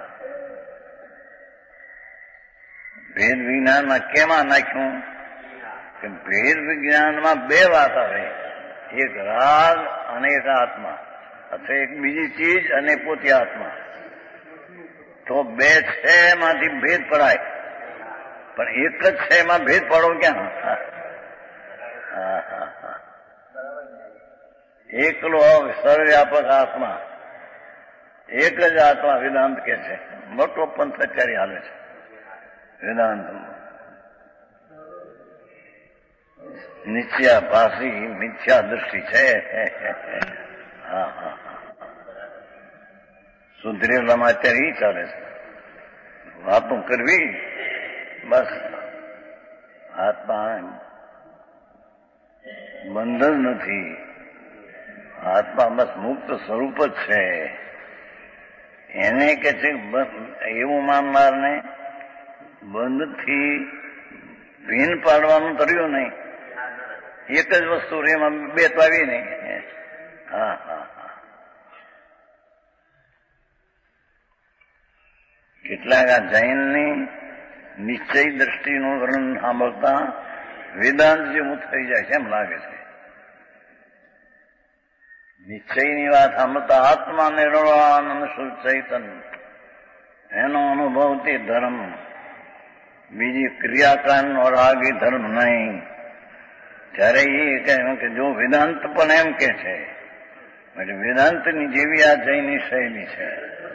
A: ભેદ વિજ્ઞાનમાં કેમાં નાખ્યું કે ભેદ વિજ્ઞાનમાં બે વાત આવે, એક રાગ અને એક આત્મા, અથવા એક બીજી ચીજ અને પોતે આત્મા. તો બે છે એમાંથી ભેદ પડાય, પણ એક જ છે એમાં ભેદ પડો ક્યાં? હા હા હા એકલો સર્વવ્યાપક આત્મા, એક જ આત્મા વેદાંત કે છે. મોટો પંથ અત્યારે હાલે છે વેદાંતમાં. નિશ્ચયાભાસી મિથ્યા દ્રષ્ટિ છે. હા હા સુધરેલામાં અત્યારે એ ચાલે છે. વાતો કરવી બસ. આત્મા બંધ જ નથી. આત્મા બસ મુક્ત સ્વરૂપ જ છે. એને કે છે એવું માનનારને બંધથી ભીન પાડવાનું કર્યું નહીં. એક જ વસ્તુ એમાં બે તો આવી નહીં. હા હા હા કેટલાક આ જૈનની નિશ્ચય દ્રષ્ટિનું વર્ણન સાંભળતા વેદાંત જેવું થઈ જાય છે એમ લાગે છે. નિશ્ચયની વાત સાંભળતા આત્મા નિર્વાણ શુદ્ધ ચૈતન એનો અનુભવ તે ધર્મ, બીજી ક્રિયાકાંડનો રાગી ધર્મ નહીં. ત્યારે એ કહે કે જો વેદાંત પણ એમ કે છે એટલે વેદાંતની જેવી આ જૈની શૈલી છે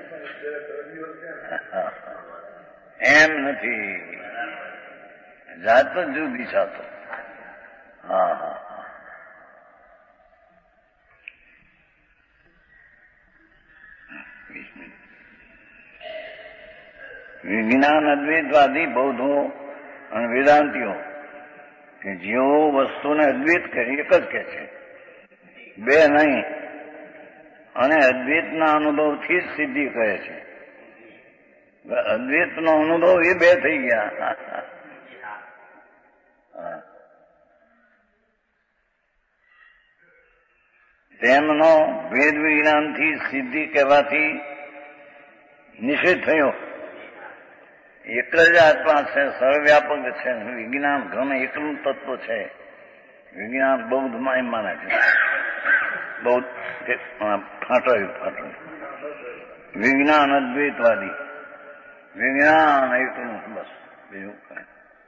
A: એમ નથી. જાત જ જુદી જાતો. હા હા વિજ્ઞાન અદ્વૈતવાદી બૌદ્ધો અને વેદાંતિઓ કે જેઓ વસ્તુને અદ્વૈત કરી એક જ કે છે, બે નહીં. અને અદ્વૈતના અનુભવથી જ સિદ્ધિ કહે છે. અદ્વૈતનો અનુભવ એ બે થઈ ગયા. તેમનો ભેદ વિજ્ઞાનથી સિદ્ધિ કહેવાથી નિષેધ થયો. એક જ આત્મા છે, સર્વવ્યાપક છે. વિજ્ઞાન ગમે એકલું તત્વ છે. વિજ્ઞાન બૌદ્ધમાં એમ માને છે. બૌદ્ધ ફાટાયું ફાટાયું વિજ્ઞાન અદ્વૈતવાદી. વિજ્ઞાન એકલું બસ બીજું કઈ.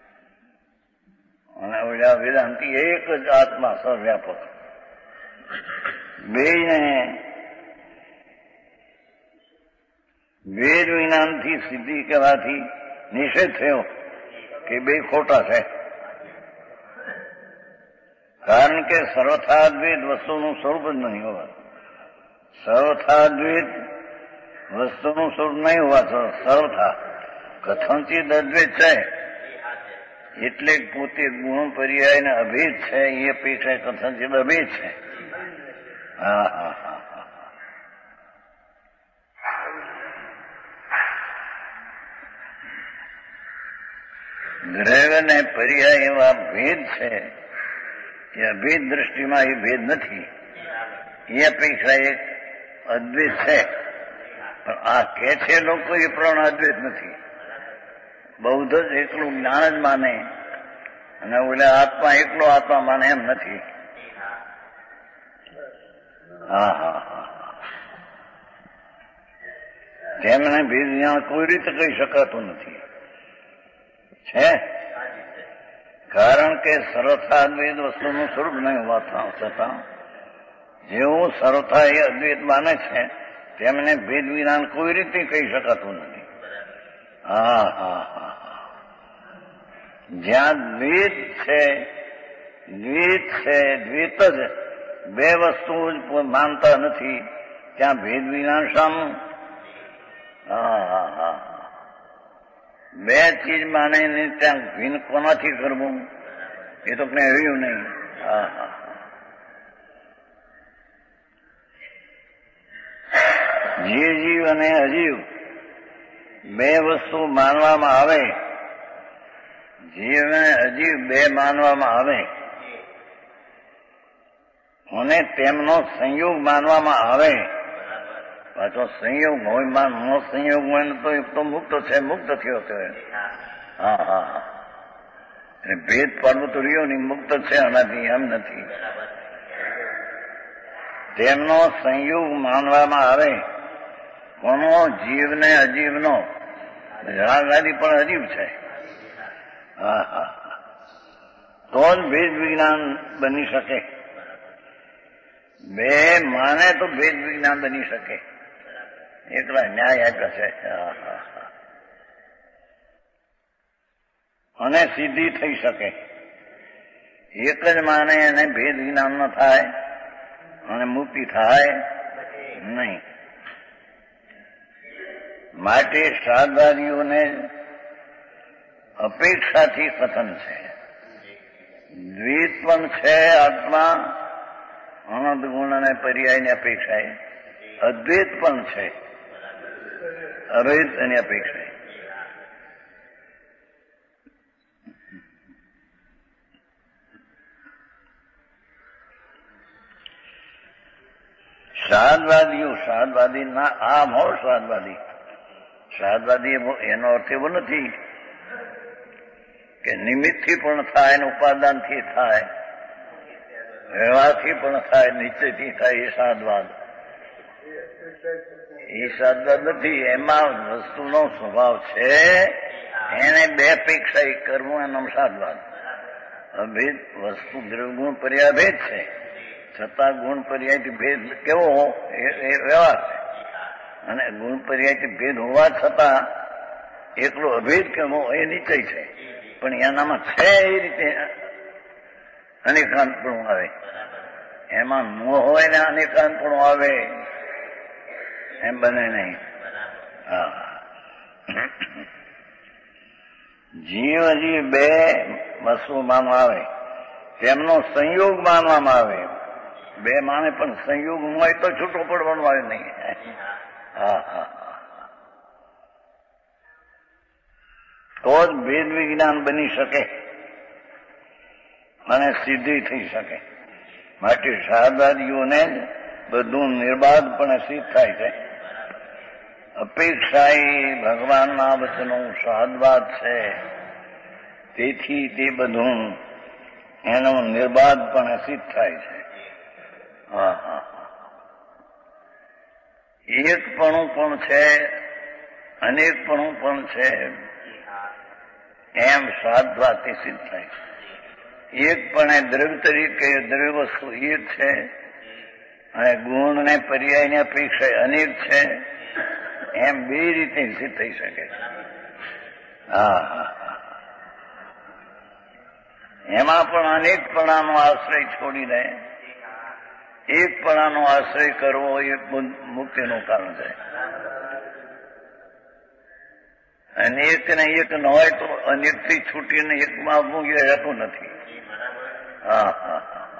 A: અને ઓલા વેદાંતિ એક જ આત્મા સર્વવ્યાપક. બેને વેદ વિજ્ઞાનથી સિદ્ધિ કહેવાથી નિષેધ થયો કે બે ખોટા છે. કારણ કે સર્વથાદ્વૈત વસ્તુનું સ્વરૂપ જ નહીં હોવા. સર્વથાદ્વૈત વસ્તુનું સ્વરૂપ નહીં હોવા તો સર્વથા કથનચિત અદ્વૈત છે એટલે પોતે ગુણ પર્યાય ને અભેદ છે. એ પેક્ષા કથનચિત અભેદ છે. હા હા હા દ્રવ્ય ને પર્યાય એવા ભેદ છે. એ અભેદ દ્રષ્ટિમાં એ ભેદ નથી. એ અપેક્ષા એક અદ્વૈત છે. પણ આ કે છે લોકો એ પ્રમાણે અદ્વૈત નથી. બૌદ્ધ જ એકલું જ્ઞાન જ માને અને ઓલા આત્મા એકલો આત્મા માને એમ નથી. હા હા હા તેમને ભેદ જ્ઞાન કોઈ રીતે કહી શકાતું નથી. છે કારણ કે સર્વથા અદ્વૈત વસ્તુનું સ્વરૂપ નહીં હોવા છતાં જેવું સર્વથા એ અદ્વૈત માને છે તેમને ભેદ વિજ્ઞાન કોઈ રીતે કહી શકાતું નથી. હા હા હા જ્યાં દ્વૈત છે, દ્વૈત છે, દ્વૈત જ બે વસ્તુ જ માનતા નથી ત્યાં ભેદ વિજ્ઞાન શાનું? હા હા હા બે ચીજ માને ને ત્યાં ભીન કોનાથી કરવું એ તો કઈ રહ્યું નહીં. હા હા જે જીવ અને અજીવ બે વસ્તુ માનવામાં આવે, જીવ અને અજીવ બે માનવામાં આવે અને તેમનો સંયોગ માનવામાં આવે. પાછો સંયોગ હોય માન નો સંયોગ હોય ને તો એ તો મુક્ત છે, મુક્ત થયો છે. હા હા હા ભેદ પાડવું તો રહ્યો નહીં. મુક્ત છે આનાથી એમ નથી. તેમનો સંયોગ માનવામાં આવે કોનો? જીવ ને અજીવનો. રાગાદી પણ અજીવ છે. હા હા તો જ ભેદ વિજ્ઞાન બની શકે. બે માને તો ભેદ વિજ્ઞાન બની શકે. એકલા ન્યાય આપ્યા છે. અને સિદ્ધિ થઈ શકે. એક જ માને એને ભેદ જ્ઞાન ન થાય અને મુક્તિ થાય નહીં. માટે શ્રાદ્ધવાદીઓને અપેક્ષાથી કથન છે. દ્વૈત પણ છે આત્મા અનંત ગુણ અને પર્યાયની અપેક્ષાએ, અદ્વૈત પણ છે અભેદ એની અપેક્ષાએ. શ્રાદ્ધવાદીઓ શ્રાદ્ધવાદી ના આમ હો શ્રાદ્ધવાદી શ્રાદ્ધવાદી એનો અર્થ એવો નથી કે નિમિત્તથી પણ થાય ને ઉપાદાનથી થાય, વ્યવહારથી પણ થાય, નિશ્ચયથી થાય. એ શ્રાદ્ધવાદ એ શ્રાદ્ધવાદ નથી. એમાં વસ્તુનો સ્વભાવ છે, એને બે અપેક્ષા કરવું એનો શ્રાદ્ધવાદ. અભેદ વસ્તુ દ્રવ્યગુણ પર્યાય ભેદ છે, છતાં ગુણ પર્યાયથી ભેદ કેવો એ વ્યવહાર છે, અને ગુણ પર્યાયથી ભેદ હોવા છતાં એકલો અભેદ કેવો એ નિશ્ચય છે. પણ એનામાં છે એ રીતે અનેકાંતપણું આવે, એમાં ન હોય ને અનેકાંતપણું આવે એમ બને નહીં. હા, જીવ હજી બે વસ્તુ માનવા આવે, તેમનો સંયોગ માનવામાં આવે. બે માને પણ સંયોગ હોય તો છૂટો પડવાનું આવે નહીં. હા હા તો જ ભેદ વિજ્ઞાન બની શકે અને સિદ્ધિ થઈ શકે. માટે શ્રાદ્ધવાદીઓને બધું નિર્બાધપણે સિદ્ધ થાય છે. અપેક્ષા એ ભગવાનના વચનું શ્રાદ્ધવાદ છે, તેથી તે બધું એનું નિર્બાધપણે સિદ્ધ થાય છે. હા હા એકપણું પણ છે, અનેકપણું પણ છે, એમ શ્રાદ્ધવાદથી સિદ્ધ થાય. એક પણ દ્રવ્ય તરીકે દ્રવ્ય વસ્તુ એક છે અને ગુણ ને પર્યાયની અપેક્ષા અનેક છે, એમ બે રીતે સિદ્ધ થઈ શકે. હા હા એમાં પણ અનેકપણાનો આશ્રય છોડીને એકપણાનો આશ્રય કરવો એ મુક્તિનું કારણ છે. અને એક ને એક ન હોય તો અનેકથી છૂટીને એકમાં આવવું એ રહેતું નથી. હા હા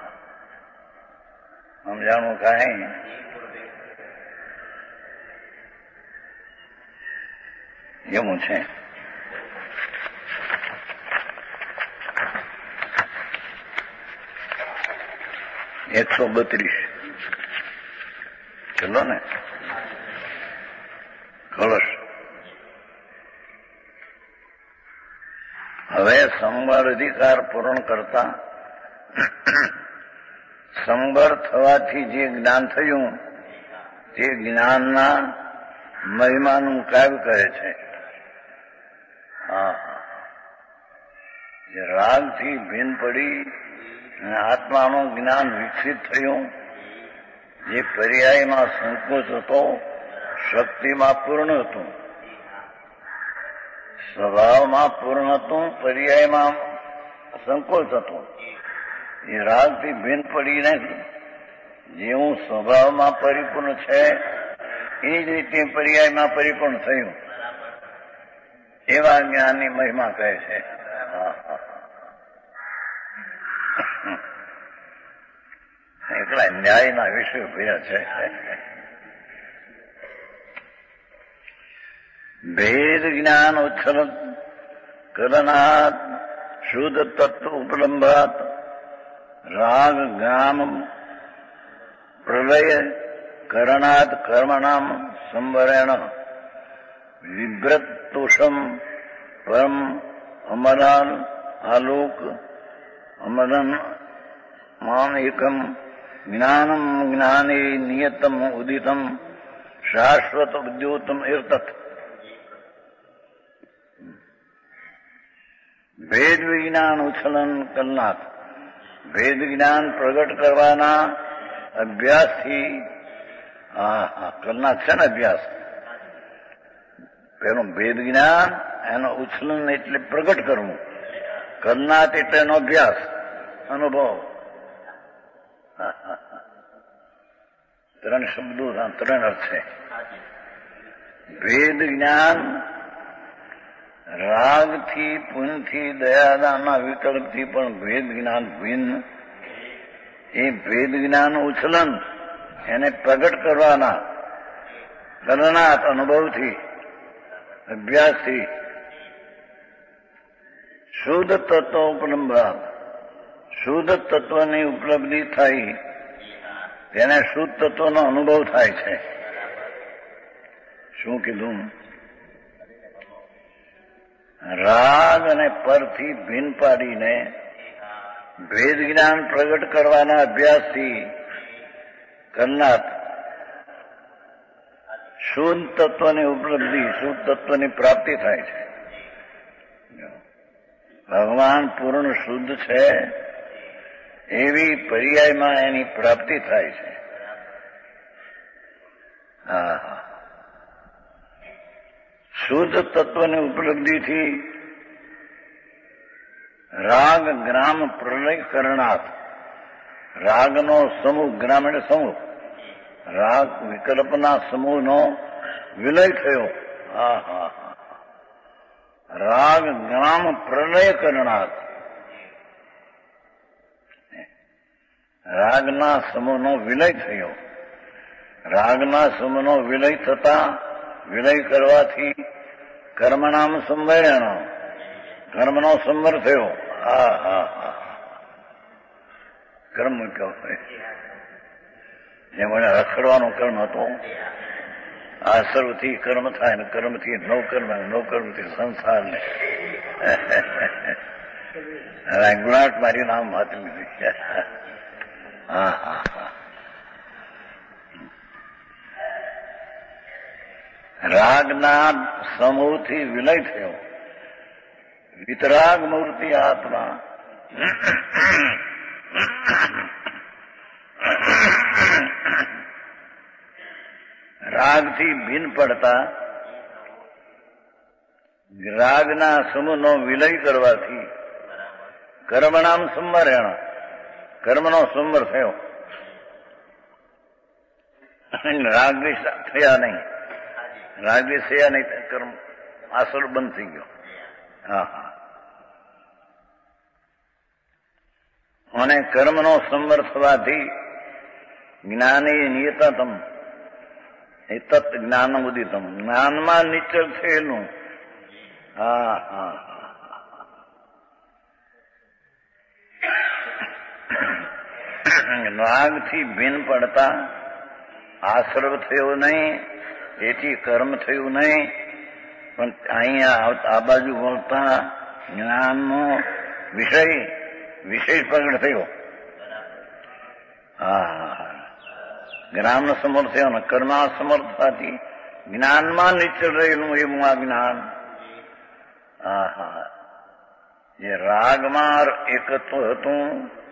A: સમજાણું કાંઈ? એવું છે. એકસો બત્રીસ ચલો ને કળશ. હવે સંબર અધિકાર પૂર્ણ કરતા સંબર થવાથી જે જ્ઞાન થયું તે જ્ઞાનના મહિમાનું કાવ્ય કહે છે. હા જે રાગથી ભીન પડી અને આત્માનું જ્ઞાન વિકસિત થયું, જે પર્યાયમાં સંકોચ હતો, શક્તિમાં પૂર્ણ હતું, સ્વભાવમાં પૂર્ણ હતું, પર્યાયમાં સંકોચ હતો. એ રાગથી ભીન પડીને જેવું સ્વભાવમાં પરિપૂર્ણ છે એ જ રીતે પર્યાયમાં પરિપૂર્ણ થયું, એવા જ્ઞાનની મહિમા કહે છે. એટલા ન્યાયના વિષયો ભર્યા છે. ભેદ જ્ઞાન ઉચ્છલ કરનાત શુદ્ધ તત્વ ઉપલંબાત રાગ ગામ પ્રલય કરણાત કર્મણામ સંવરેણ વિભ્રતોષમ પરમ અમરાન આલોક અમરન માન એકમ જ્ઞાનમ જ્ઞાને નિયતમ ઉદિતમ શાશ્વત ઉદ્યોતમ એર્તત. ભેદ વિજ્ઞાન ઉછલન કરનાર, ભેદ જ્ઞાન પ્રગટ કરવાના અભ્યાસથી હા હા કરનાર છે ને અભ્યાસ. પેલું ભેદ જ્ઞાન એનો ઉછલન એટલે પ્રગટ કરવું, કરનાર એટલે એનો અભ્યાસ. અનુભવ. ત્રણ શબ્દો ત્રણ અર્થ છે. ભેદ જ્ઞાન રાગથી, પુણ્યથી, દયાદાનના વિકલ્પથી પણ ભેદ જ્ઞાન ભિન્ન. એ ભેદ જ્ઞાન ઉછલન એને પ્રગટ કરવાના કરનાર અનુભવથી, અભ્યાસથી શુદ્ધ તત્વ ઉપલબ્ધ, શુદ્ધ તત્વની ઉપલબ્ધિ થઈ તેને શુદ્ધ તત્વનો અનુભવ થાય છે. શું કીધું? રાગ અને પરથી ભિન્ન પાડીને ભેદ જ્ઞાન પ્રગટ કરવાના અભ્યાસથી કરનાર શુદ્ધ તત્વની ઉપલબ્ધિ, શુદ્ધ તત્વની પ્રાપ્તિ થાય છે. ભગવાન પૂર્ણ શુદ્ધ છે એવી પર્યાયમાં એની પ્રાપ્તિ થાય છે. હા હા. શુદ્ધ તત્વની ઉપલબ્ધિથી રાગ ગ્રામ પ્રલય કરણાર્થ, રાગનો સમૂહ, ગ્રામ એટલે સમૂહ, રાગ વિકલ્પના સમૂહનો વિલય થયો. હા હા હા. રાગ ગ્રામ પ્રલય કરણાર્થ, રાગના સમૂહનો વિલય થયો. રાગના સમૂહનો વિલય થતા, વિલય કરવાથી કર્મનામ સંવરણ, કર્મનો સંવર થયો. હા હા હા. કર્મ કયો જે મને રખડવાનો કર્મ હતો, આ સર્વથી કર્મ થાય ને કર્મથી નવ કર્મ, નવ કર્મથી સંસાર ને ગુણાટ મારી નામ વાંચી લીધી. હા હા હા. રાગના સમૂહથી વિલય થયો. વિતરાગ મૂર્તિ આત્મા રાગથી ભિન્ન પડતા રાગના સમૂહનો વિલય કરવાથી કર્મનામ સંવરણ, કર્મનો સંવર થયો. રાગદ્વેષ થયા નહીં, રાગદ્વેષ થયા નહીં, કર્મ આસર બંધ થઈ ગયો. હા હા. અને કર્મનો સંવર થવાથી જ્ઞાની નિયતતમ એ તત્ જ્ઞાન ઉદિતમ, જ્ઞાનમાં નિશ્ચળ થયેલું. હા હા. રાગથી ભિન્ન પડતા આશ્રવ થયો નહીં, એથી કર્મ થયું નહીં, પણ અહીંયા આ બાજુ બોલતા જ્ઞાનનો વિષય વિશેષ પ્રગટ થયો. હા. જ્ઞાનનો સમર્થ થયો ને કર્મના સમર્થવાથી જ્ઞાનમાં નિશ્ચળ રહેલું એવું આ જ્ઞાન. હા હા. જે રાગમાં એકત્વ હતું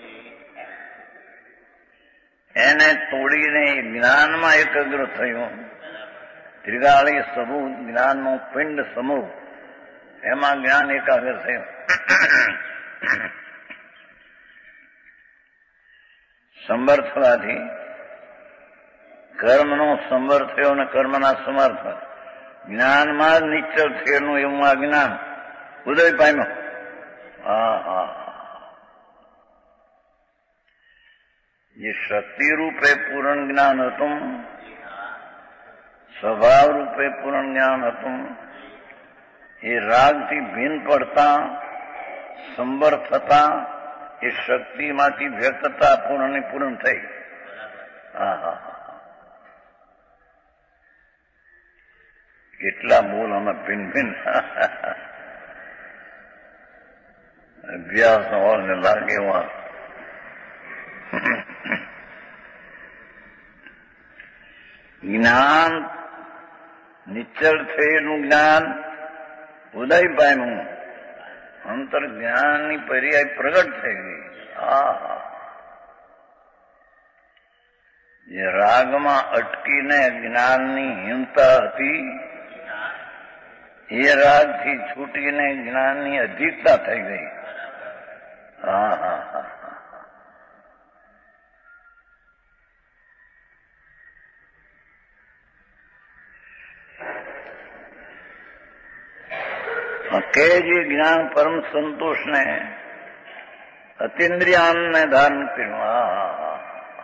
A: એને તોડીને જ્ઞાનમાં એકાગ્ર થયું. ત્રિગાળી સમૂહ, જ્ઞાનનો પિંડ સમૂહ, એમાં જ્ઞાન એકાગ્ર થયું. સંવર થવાથી કર્મનો સંવર થયો અને કર્મના સમર્થ, જ્ઞાનમાં જ નિશ્ચળ થયેલું એવું આ જ્ઞાન ઉદય પામ્યો. હા હા. જે શક્તિ રૂપે પૂર્ણ જ્ઞાન હતું, સ્વભાવ રૂપે પૂર્ણ જ્ઞાન હતું, એ રાગથી ભિન્ન પડતા સંવર થતા એ શક્તિમાંથી વ્યક્તતા પૂર્ણની પૂર્ણ થઈ. હા હા હા. કેટલા બોલ અમે ભિન્ન ભિન્ન અભ્યાસ હોય ને લાગે એવા. જ્ઞાન નિશ્ચળ થયેલું જ્ઞાન ઉદય પામ્યું, અંતર જ્ઞાનની પર્યાય પ્રગટ થઈ ગઈ. હા. જે રાગમાં અટકીને જ્ઞાનની હીનતા હતી એ રાગથી છૂટીને જ્ઞાનની અધિકતા થઈ ગઈ. હા હા હા. કે જે જ્ઞાન પરમ સંતોષને અતિન્દ્રિય આનંદને ધારણ કર્યું.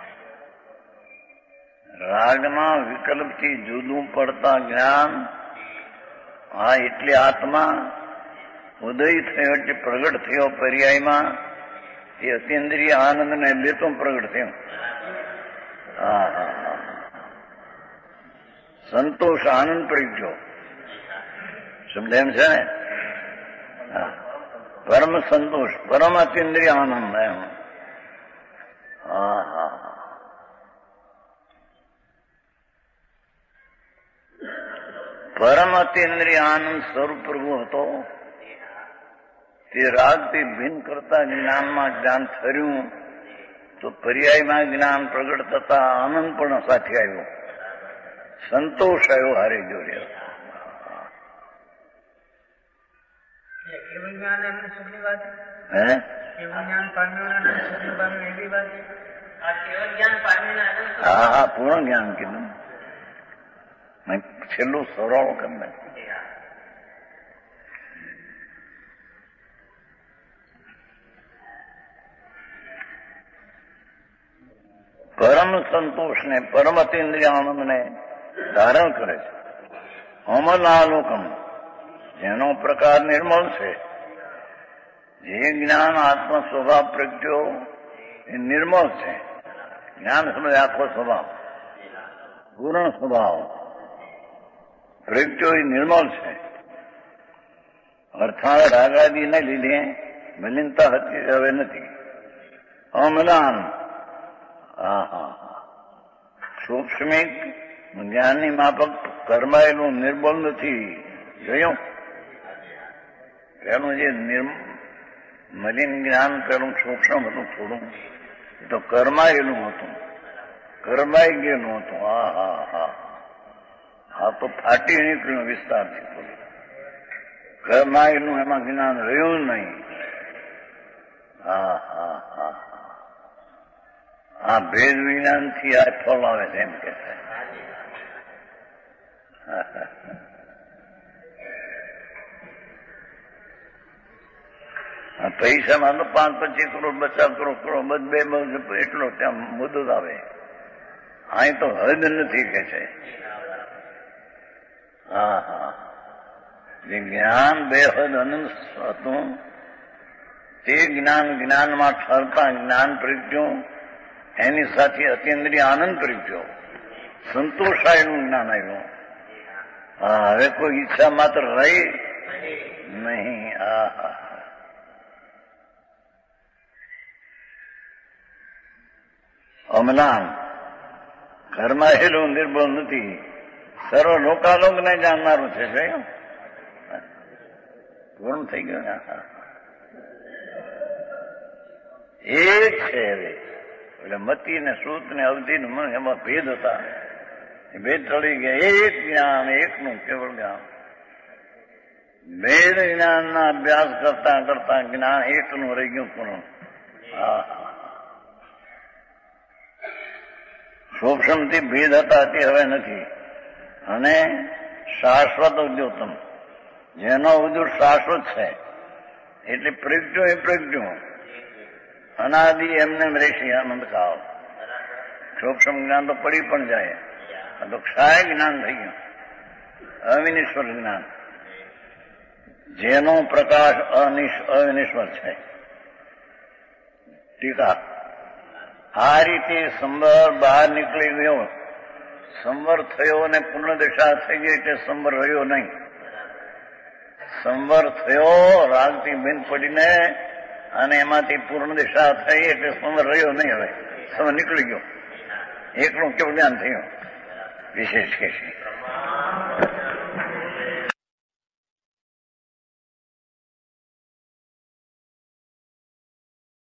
A: રાગના વિકલ્પથી જુદું પડતા જ્ઞાન, હા એટલે આત્મા ઉદય થયો એટલે પ્રગટ થયો પર્યાયમાં, એ અતિન્દ્રિય આનંદને લેતો પ્રગટ થયો. હા હા હા સંતોષ આનંદ પ્રગટ્યો. સમજાય એમ છે ને? હા પરમ સંતોષ, પરમ અતિન્દ્રિય આનંદ એમ. હા હા પરમ અતિન્દ્રિય આનંદ સ્વરૂપ પ્રભુ હતો. તે રાગથી ભિન્ન કરતા જ્ઞાનમાં જ્ઞાન થયું તો પર્યાયમાં જ્ઞાન પ્રગટ થતા આનંદ પણ સાથે આવ્યો, સંતોષ આવ્યો હારે જોડે.
B: એવું જ્ઞાન એમને સુખની વાત
A: હે
B: એવું જ્ઞાન પામ્યું સુખની પામ્યું એવી વાત આ કેવળ જ્ઞાન પામ્યું.
A: હા હા પૂર્ણ જ્ઞાન કીધું. છેલ્લું સરળ કરી પરમ સંતોષને પરમ અતિન્દ્રિય આનંદને ધારણ કરે છે. અમલાલોકમ જેનો પ્રકાર નિર્મળ છે. જે જ્ઞાન આત્મ સ્વભાવ પ્રગટ્યો એ નિર્મળ છે. જ્ઞાન સમજ આખો સ્વભાવ, પૂર્ણ સ્વભાવ પ્રગટ્યો એ નિર્મળ છે. અર્થાત રાગાદીને લીધે મલિનતા હતી હવે નથી. અમલાન હા હા હા સૂક્ષ્મિક જ્ઞાનની માફક કરમાયેલું નિર્બળ નથી. જોયું પેલું જે મલિન જ્ઞાન પેલું સૂક્ષ્મ હતું થોડું, એ તો કરમાયેલું હતું, કરમાઈ ગયેલું હતું. હા હા હા હા તો ફાટી નીકળ્યું વિસ્તારથી થોડું. કરમાયેલું એમાં જ્ઞાન રહ્યું નહીં. હા હા હા આ ભેદ વિજ્ઞાનથી આ ફળ આવે છે એમ કે છે. પૈસામાં તો પાંચ પચીસ કરોડ પચાસ કરોડ કરોડ બે એટલો ત્યાં મુદત આવે. અહીં તો હદ નથી કે છે. હા હા જે જ્ઞાન બેહદ અનંત હતું તે જ્ઞાન જ્ઞાનમાં ઠરતા જ્ઞાન પ્રગટ્યું, એની સાથે અતિન્દ્રિય આનંદ પ્રગટ્યો, સંતોષાયેલું જ્ઞાન આવ્યું. હા હવે કોઈ ઈચ્છા માત્ર રહી નહીં. હા હા અમલાન ઘરમાયેલું નિર્બળ નથી. સર્વ લોકાલોકને જાણનારું છે. જોયું પૂર્ણ થઈ ગયું. એક છે હવે એટલે મતી ને સૂત ને અવધિ ને મન એમાં ભેદ હતા. ભેદ ટળી ગયા. એક જ્ઞાન એકનું કેવળ જ્ઞાન. ભેદ જ્ઞાનના અભ્યાસ કરતા કરતા જ્ઞાન એકનું રહી ગયું પૂર્ણ. હા સૂક્ષ્મથી ભેદ હતા તે હવે નથી. અને શાશ્વત ઉદ્યોતમ જેનો ઉદ્યોગ શાશ્વત છે એટલે પ્રગટ્યો એ પ્રગટ્યો અનાદિ એમને રહેશે આનંદ કાળ. સૂક્ષ્મ જ્ઞાન તો પડી પણ જાય. આ તો ક્ષાય જ્ઞાન થઈ ગયું, અવિનિશ્વર જ્ઞાન જેનો પ્રકાશ અવિનિશ્વર છે. ટીકા આ રીતે સંવર બહાર નીકળી ગયો, સંવર થયો અને પૂર્ણદશા થઈ ગઈ એટલે સંવર રહ્યો નહીં. સંવર થયો રાગથી ભિન્ન પડીને અને એમાંથી પૂર્ણ દિશા થઈ એટલે સંવર રહ્યો નહીં. હવે સંવર નીકળી ગયો, એકલું કેવું જ્ઞાન થયું વિશેષ કે છે.